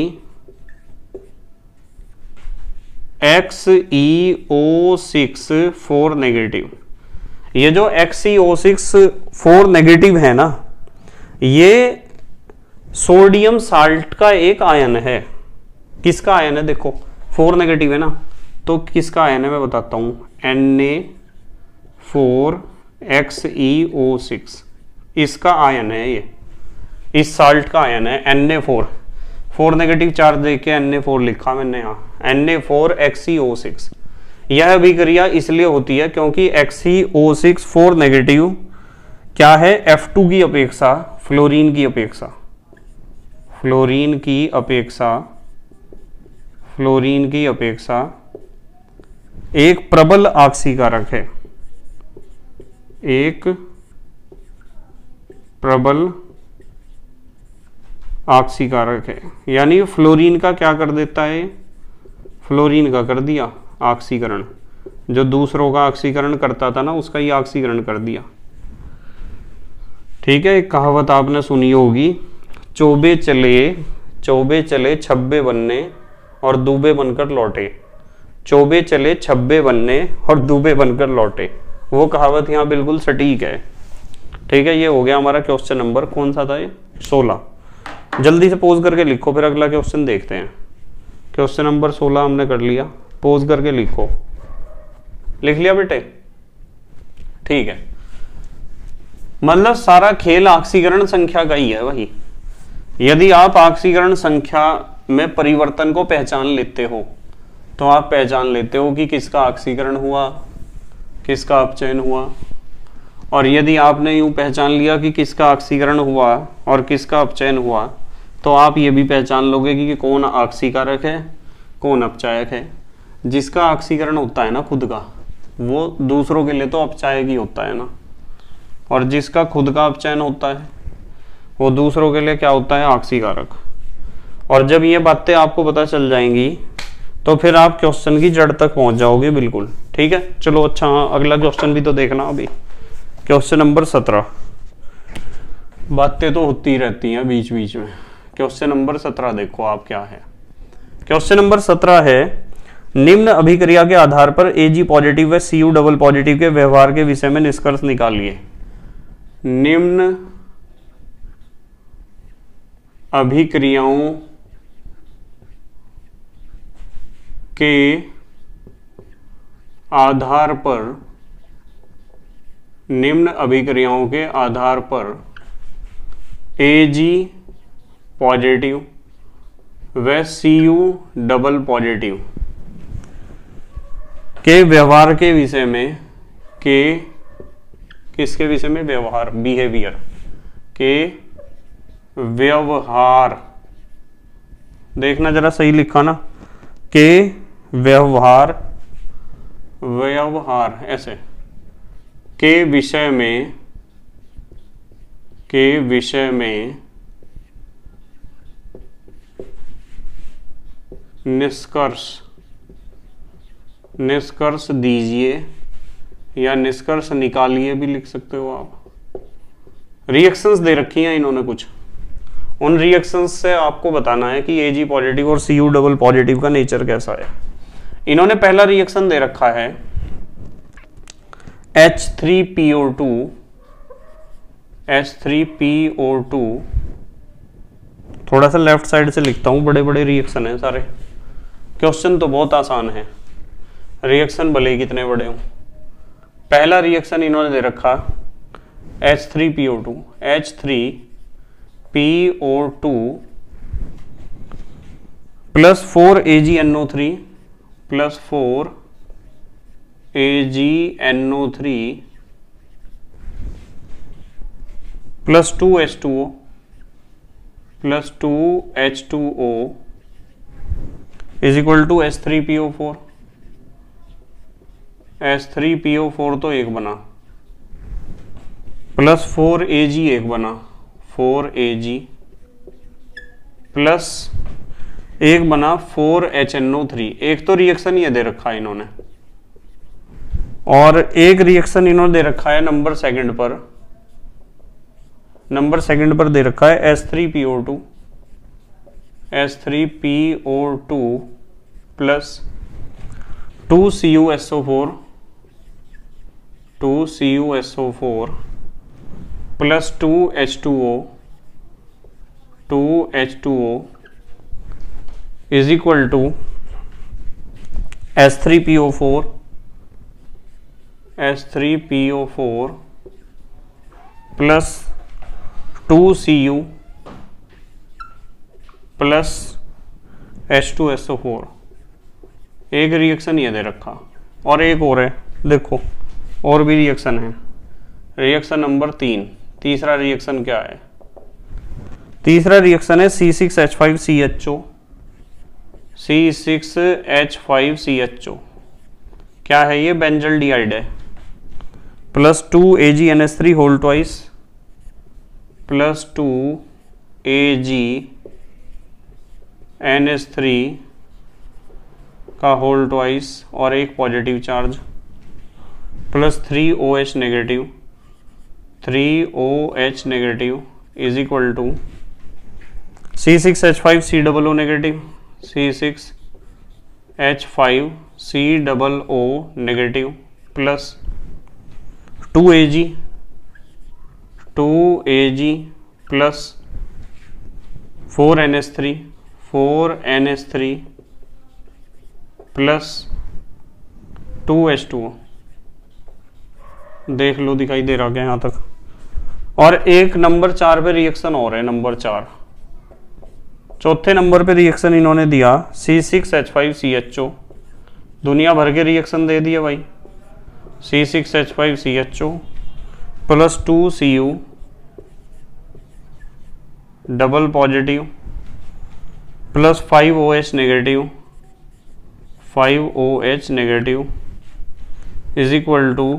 X E O six four negative, ये जो X E O six four negative है ना, ये सोडियम साल्ट का एक आयन है। किसका आयन है, देखो फोर नेगेटिव है ना, तो किसका आयन है मैं बताता हूं, N A four X E O six, इसका आयन है ये, इस साल्ट का आयन है N A four, four negative charge देके एन ए फोर लिखा मैंने यहाँ, N A four X E O six. यह अभिक्रिया इसलिए होती है क्योंकि X E O six four negative क्या है, एफ टू की अपेक्षा, फ्लोरीन की अपेक्षा, फ्लोरीन की अपेक्षा, फ्लोरीन की अपेक्षा एक प्रबल ऑक्सीकारक है, एक प्रबल ऑक्सीकारक है। यानी फ्लोरीन का क्या कर देता है, फ्लोरीन का कर दिया ऑक्सीकरण, जो दूसरों का ऑक्सीकरण करता था ना उसका ही ऑक्सीकरण कर दिया। ठीक है, एक कहावत आपने सुनी होगी, चौबे चले चौबे चले छब्बे बनने और दूबे बनकर लौटे, चौबे चले छब्बे बनने और दूबे बनकर लौटे, वो कहावत यहाँ बिल्कुल सटीक है। ठीक है, ये हो गया हमारा क्वेश्चन नंबर कौन सा था ये, सोलह। जल्दी से पोज करके लिखो, फिर अगला क्वेश्चन देखते हैं। क्वेश्चन नंबर सोलह हमने कर लिया, पोज करके लिखो। लिख लिया बेटे, ठीक है। मतलब सारा खेल ऑक्सीकरण संख्या का ही है वही। यदि आप ऑक्सीकरण संख्या में परिवर्तन को पहचान लेते हो तो आप पहचान लेते हो कि किसका ऑक्सीकरण हुआ, किसका अपचयन हुआ, और यदि आपने यूं पहचान लिया कि किसका ऑक्सीकरण हुआ और किसका अपचयन हुआ तो आप ये भी पहचान लोगे कि कौन ऑक्सीकारक है कौन अपचायक है। जिसका ऑक्सीकरण होता है ना खुद का, वो दूसरों के लिए तो अपचायक ही होता है ना, और जिसका खुद का अपचयन होता है वो दूसरों के लिए क्या होता है, ऑक्सीकारक। और जब ये बातें आपको पता चल जाएंगी तो फिर आप क्वेश्चन की जड़ तक पहुंच जाओगे बिल्कुल। ठीक है, चलो अच्छा, हाँ अगला क्वेश्चन भी तो देखना। अभी क्वेश्चन नंबर सत्रह, बातें तो होती रहती हैं बीच बीच में। क्वेश्चन नंबर सत्रह देखो आप क्या है। क्वेश्चन नंबर सत्रह है, निम्न अभिक्रिया के आधार पर Ag पॉजिटिव व Cu डबल पॉजिटिव के व्यवहार के विषय में निष्कर्ष निकालिए। निम्न अभिक्रियाओं के आधार पर, निम्न अभिक्रियाओं के आधार पर Ag पॉजिटिव व Cu डबल पॉजिटिव के व्यवहार के विषय में के किसके विषय में? व्यवहार, बिहेवियर के व्यवहार, देखना जरा सही लिखा ना, के व्यवहार, व्यवहार ऐसे, के विषय में, के विषय में निष्कर्ष, निष्कर्ष दीजिए या निष्कर्ष निकालिए भी लिख सकते हो आप। रिएक्शंस दे रखी हैं इन्होंने कुछ, उन रिएक्शंस से आपको बताना है कि Ag पॉजिटिव और Cu डबल पॉजिटिव का नेचर कैसा है। इन्होंने पहला रिएक्शन दे रखा है H three P O two, H three P O two, थोड़ा सा लेफ्ट साइड से लिखता हूं, बड़े बड़े रिएक्शन हैं सारे, क्वेश्चन तो बहुत आसान है, रिएक्शन भले ही कितने बड़े हों। पहला रिएक्शन इन्होंने दे रखा H three P O two, H three P O two plus four A G N O three plus four A G N O three plus two H two O plus two H two O is equal to H three P O four. H three P O four तो एक बना, plus four A जी एक बना, four A G plus एक बना four H N O three. एक तो reaction ये दे रखा है इन्होंने, और एक रिएक्शन इन्होंने दे रखा है नंबर सेकंड पर, नंबर सेकंड पर दे रखा है H three P O two, H three P O two plus two C U S O four, two C U S O four plus two H two O, two H two O is equal to H three P O four, H three P O four plus two C U plus H two S O four. एक reaction ये दे रखा, और एक और है, देखो और भी रिएक्शन है। रिएक्शन नंबर तीन, तीसरा रिएक्शन क्या है? तीसरा रिएक्शन है C six H five C H O, C six H five C H O. क्या है ये? बेंजल डिहाइड है, plus two A G N S three whole twice plus two A G N S three का whole twice और एक positive charge plus three O H negative, three O H negative is equal to C six H five C double O negative, C six H five C double O negative plus two A G, two A G plus four N S three, four N S three plus two H two O. देख लो दिखाई दे रहा क्या यहां तक? और एक number चार पे रिएक्शन और है, नंबर चार, चौथे नंबर पे रिएक्शन इन्होंने दिया C six H five C H O. दुनिया भर के रिएक्शन दे दिए भाई, C six H five C H O plus two C U double positive plus five O H negative, five O H negative is equal to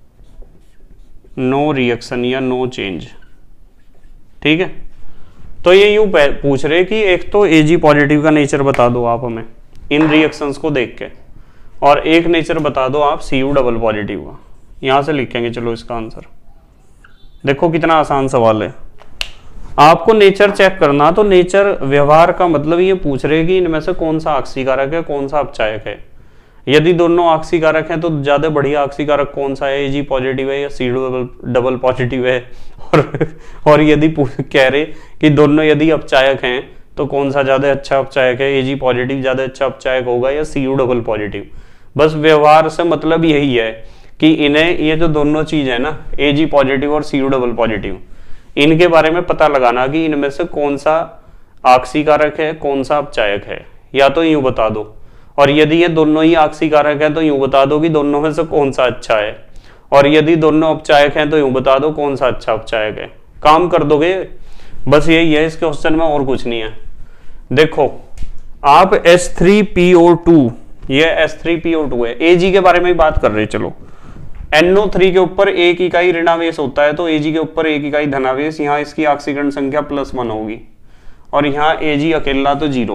no reaction या no change. ठीक है, तो ये यूं पूछ रहे कि एक तो Ag पॉजिटिव का नेचर बता दो आप हमें इन रिएक्शंस को देख के, और एक नेचर बता दो आप Cu डबल पॉजिटिव का। यहां से लिखेंगे चलो इसका आंसर। देखो कितना आसान सवाल है। आपको नेचर चेक करना, तो नेचर व्यवहार का मतलब ये पूछ रहे कि इनमें से कौन सा आक्सीकारक है, कौन सा अपचायक है। यदि दोनों आक्सीकारक हैं तो ज्यादा बढ़िया आक्सीकारक कौन सा है, Ag पॉजिटिव है या Cu डबल डबल पॉजिटिव है। और और यदि कह रहे कि दोनों यदि अपचायक हैं तो कौन सा ज्यादा अच्छा अपचायक है, Ag पॉजिटिव ज्यादा अच्छा अपचायक होगा या Cu डबल पॉजिटिव। बस व्यवहार से मतलब यही है कि इन्हें ये जो दोनों चीज है ना, Ag पॉजिटिव और Cu डबल पॉजिटिव, इनके बारे में पता लगाना कि इनमें से कौन सा आक्सीकारक है, कौन सा अपचायक है, या तो यूं बता दो। और यदि ये दोनों ही आक्सीकारक है तो यूं बता दो कि दोनों में से कौन सा अच्छा है। और यदि दोनों अपचायक हैं तो यूं बता दो कौन सा अच्छा अपचायक है। काम कर दोगे, बस यही है इस क्वेश्चन में, और कुछ नहीं है। देखो आप S three P O two, ये S three P O two है, Ag के बारे में ही बात कर रहे हैं। चलो एन ओ थ्री के ऊपर एक इकाई ऋणावेश होता है तो Ag के ऊपर एक इकाई धनावेश, यहाँ इसकी ऑक्सीकरण संख्या प्लस वन होगी और यहाँ Ag अकेला तो जीरो।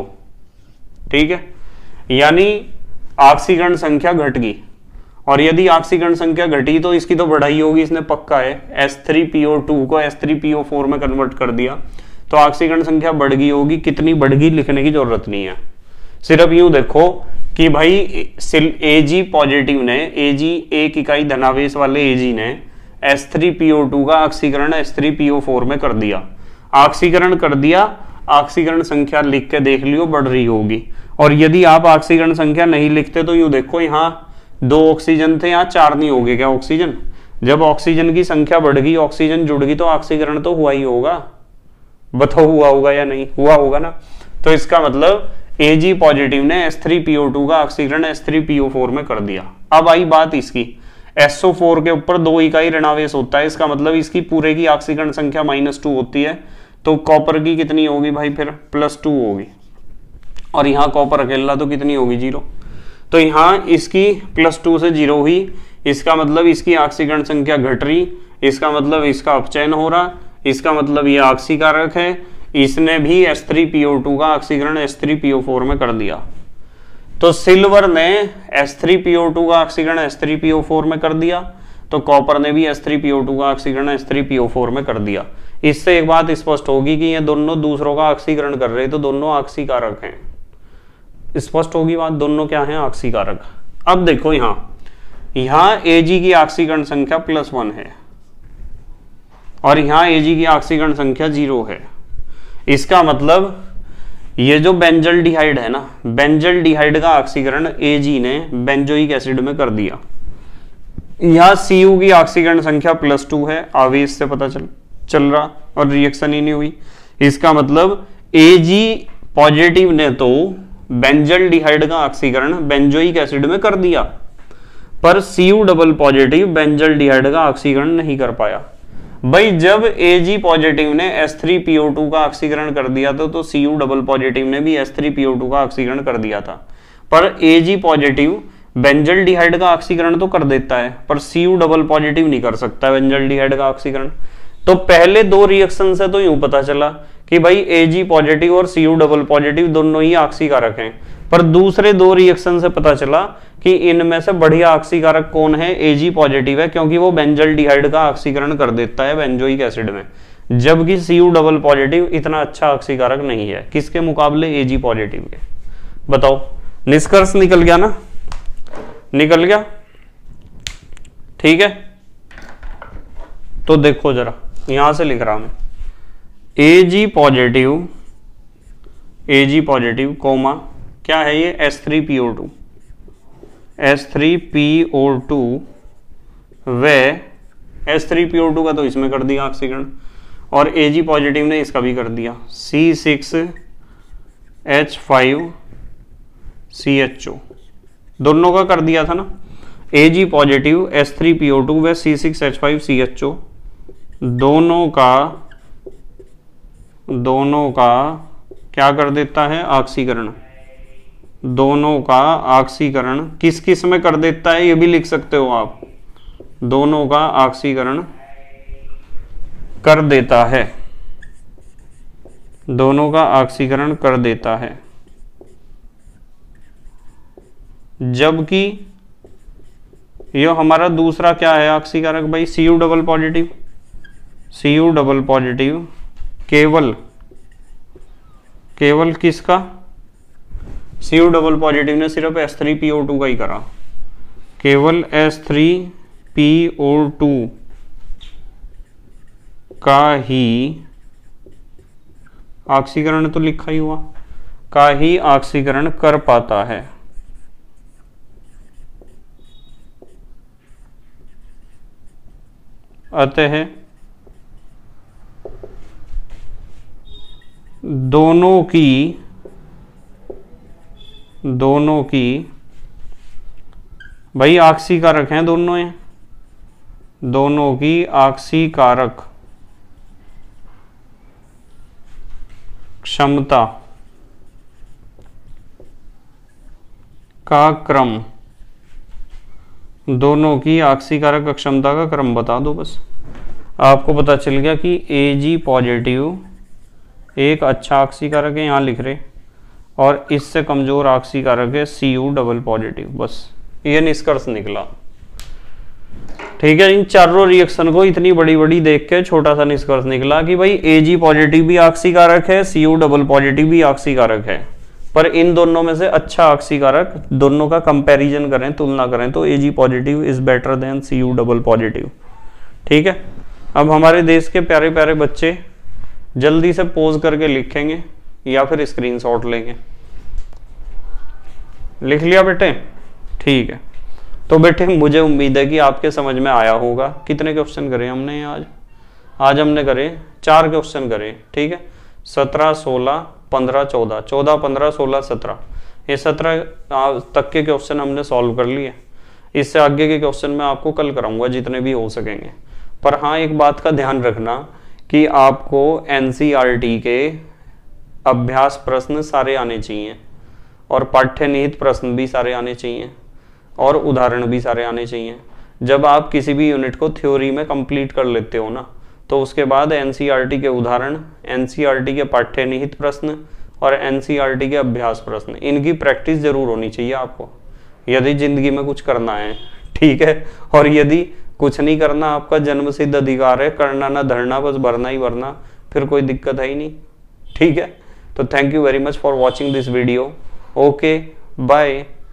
ठीक है, यानी ऑक्सीकरण संख्या घट गई, और यदि ऑक्सीकरण संख्या घटी तो इसकी तो बढ़ाई होगी, इसने पक्का है। S three P O two को S three P O four में कन्वर्ट कर दिया तो ऑक्सीकरण संख्या बढ़ गई होगी। कितनी बढ़ गई लिखने की जरूरत नहीं है, सिर्फ यूं देखो कि भाई Ag पॉजिटिव ने, Ag एक इकाई धनावेश वाले Ag ने S three P O two का ऑक्सीकरण S three P O four में कर दिया, ऑक्सीकरण कर दिया, ऑक्सीकरण संख्या लिख के देख लियो बढ़ रही होगी। और यदि आप ऑक्सीकरण संख्या नहीं लिखते तो यूं देखो, यहाँ दो ऑक्सीजन थे, यहाँ चार नहीं हो गए क्या ऑक्सीजन? जब ऑक्सीजन की संख्या बढ़ गई, ऑक्सीजन जुड़ गई तो ऑक्सीकरण तो हुआ ही होगा। बताओ हुआ होगा या नहीं हुआ होगा ना? तो इसका मतलब Ag पॉजिटिव ने S three P O two का ऑक्सीकरण S three P O four में कर दिया। अब आई बात इसकी, एस ओ फोर के ऊपर दो इकाई ऋणावेश होता है, इसका मतलब इसकी पूरे की ऑक्सीकरण संख्या माइनस टू होती है, तो कॉपर की कितनी होगी भाई? फिर प्लस टू होगी, और यहाँ कॉपर अकेला तो कितनी होगी? जीरो। तो यहाँ इसकी प्लस टू से जीरो हुई, इसका मतलब इसकी ऑक्सीकरण संख्या घट रही, इसका मतलब इसका अपचयन हो रहा, इसका मतलब ये ऑक्सीकारक है, इसने भी S three P O two का ऑक्सीकरण S three P O four में कर दिया। तो सिल्वर ने S three P O two का ऑक्सीकरण S three P O four में कर दिया, तो कॉपर ने भी S three P O two का ऑक्सीकरण S three P O four में कर दिया। इससे एक बात स्पष्ट होगी कि ये दोनों दूसरों का ऑक्सीकरण कर रहे, तो दोनों ऑक्सीकारक हैं। स्पष्ट होगी बात, दोनों क्या हैं? ऑक्सीकारक। अब देखो यहाँ यहाँ Ag की ऑक्सीकरण संख्या प्लस वन है और यहाँ Ag की ऑक्सीकरण संख्या जीरो है। इसका मतलब ये जो बेंजल्डिहाइड है ना, बेंजल्डिहाइड का ऑक्सीकरण Ag ने बेंजोइक एसिड में कर दिया। यहाँ Cu की ऑक्सीकरण संख्या प्लस टू है, आवेश से पता चल चल रहा, और रिएक्शन ही नहीं हुई। इसका मतलब Ag पॉजिटिव ने तो बेंजल्डिहाइड का ऑक्सीकरण बेंजोइक एसिड में कर दिया, पर Cu डबल पॉजिटिव बेंजल्डिहाइड का ऑक्सीकरण नहीं कर पाया। भाई जब Ag पॉजिटिव ने S three P O two का ऑक्सीकरण कर दिया था तो Cu डबल पॉजिटिव ने भी S three P O two का ऑक्सीकरण कर दिया था, पर Ag पॉजिटिव बेंजल्डिहाइड का ऑक्सीकरण तो कर देता है, पर Cu डबल पॉजिटिव नहीं कर सकता बेंजल्डिहाइड का ऑक्सीकरण। तो पहले दो रिएक्शन से तो यूं पता चला कि भाई Ag पॉजिटिव और Cu डबल पॉजिटिव दोनों ही ऑक्सीकारक हैं, पर दूसरे दो रिएक्शन से पता चला कि इनमें से बढ़िया ऑक्सीकारक कौन है? Ag पॉजिटिव है, क्योंकि वो बेंजल्डिहाइड का ऑक्सीकरण कर देता है बेंजोइक एसिड में, जबकि Cu डबल पॉजिटिव इतना अच्छा ऑक्सीकारक नहीं है। किसके मुकाबले? Ag पॉजिटिव के। बताओ, निष्कर्ष निकल गया ना? निकल गया, ठीक है। तो देखो जरा, यहां से लिख रहा हूं मैं, Ag positive, Ag positive comma क्या है ये? S three P O two, S three P O two व S three P O two का तो इसमें कर दिया ऑक्सीकरण, और Ag पॉजिटिव ने इसका भी कर दिया, C six H five C H O, दोनों का कर दिया था ना। Ag positive S three P O two व C six H five C H O, दोनों का दोनों का क्या कर देता है? ऑक्सीकरण। दोनों का ऑक्सीकरण किस किस में कर देता है? ये भी लिख सकते हो आप, दोनों का ऑक्सीकरण कर देता है, दोनों का ऑक्सीकरण कर देता है। जबकि ये हमारा दूसरा क्या है ऑक्सीकारक भाई? Cu double positive, Cu double positive केवल केवल किसका? Cu डबल पॉजिटिव ने सिर्फ S three P O two का ही करा, केवल S three P O two का ही ऑक्सीकरण तो लिखा ही हुआ, का ही ऑक्सीकरण कर पाता है। अतः दोनों की दोनों की भाई ऑक्सीकारक हैं दोनों हैं, दोनों की आक्सी कारक क्षमता का क्रम, दोनों की आक्सी कारक अक्षमता का क्रम बता दो बस। आपको पता चल गया कि Ag पॉजिटिव एक अच्छा आक्सी कारक है, यहाँ लिख रहे, और इससे कमजोर आक्सी कारक है Cu डबल पॉजिटिव। बस ये निष्कर्ष निकला। ठीक है, इन चारों रिएक्शन को इतनी बड़ी बड़ी देख के छोटा सा निष्कर्ष निकला कि भाई Ag पॉजिटिव भी आक्सी कारक है, Cu डबल पॉजिटिव भी आक्सी कारक है, पर इन दोनों में से अच्छा आक्सी कारक, दोनों का कंपैरिजन करें, तुलना करें तो Ag positive is better than Cu double positive. ठीक है, अब हमारे देश के प्यारे प्यारे बच्चे जल्दी से पोज करके लिखेंगे या फिर स्क्रीनशॉट लेंगे। लिख लिया बेटे? ठीक है, तो बेटे मुझे उम्मीद है कि आपके समझ में आया होगा। कितने क्वेश्चन करे हमने आज? आज हमने करे चार क्वेश्चन करे। ठीक है, सत्रह, सोलह, पंद्रह, चौदह, चौदह, पंद्रह, सोलह, सत्रह, ये सत्रह तक के क्वेश्चन हमने सॉल्व कर लिए। इससे आगे के क्वेश्चन मैं आपको कल कराऊंगा जितने भी हो सकेंगे। पर हाँ, एक बात का ध्यान रखना कि आपको एनसीईआरटी के अभ्यास प्रश्न सारे आने चाहिए, और पाठ्य निहित प्रश्न भी सारे आने चाहिए, और उदाहरण भी सारे आने चाहिए। जब आप किसी भी यूनिट को थ्योरी में कंप्लीट कर लेते हो ना, तो उसके बाद एनसीईआरटी के उदाहरण, एनसीईआरटी के पाठ्य निहित प्रश्न और एनसीईआरटी के अभ्यास प्रश्न, इनकी प्रैक्टिस जरूर होनी चाहिए आपको, यदि जिंदगी में कुछ करना है। ठीक है, और यदि कुछ नहीं करना, आपका जन्म सिद्ध अधिकार है, करना ना धरना, बस भरना ही भरना, फिर कोई दिक्कत है ही नहीं। ठीक है, तो thank you very much for watching this video. Okay, bye.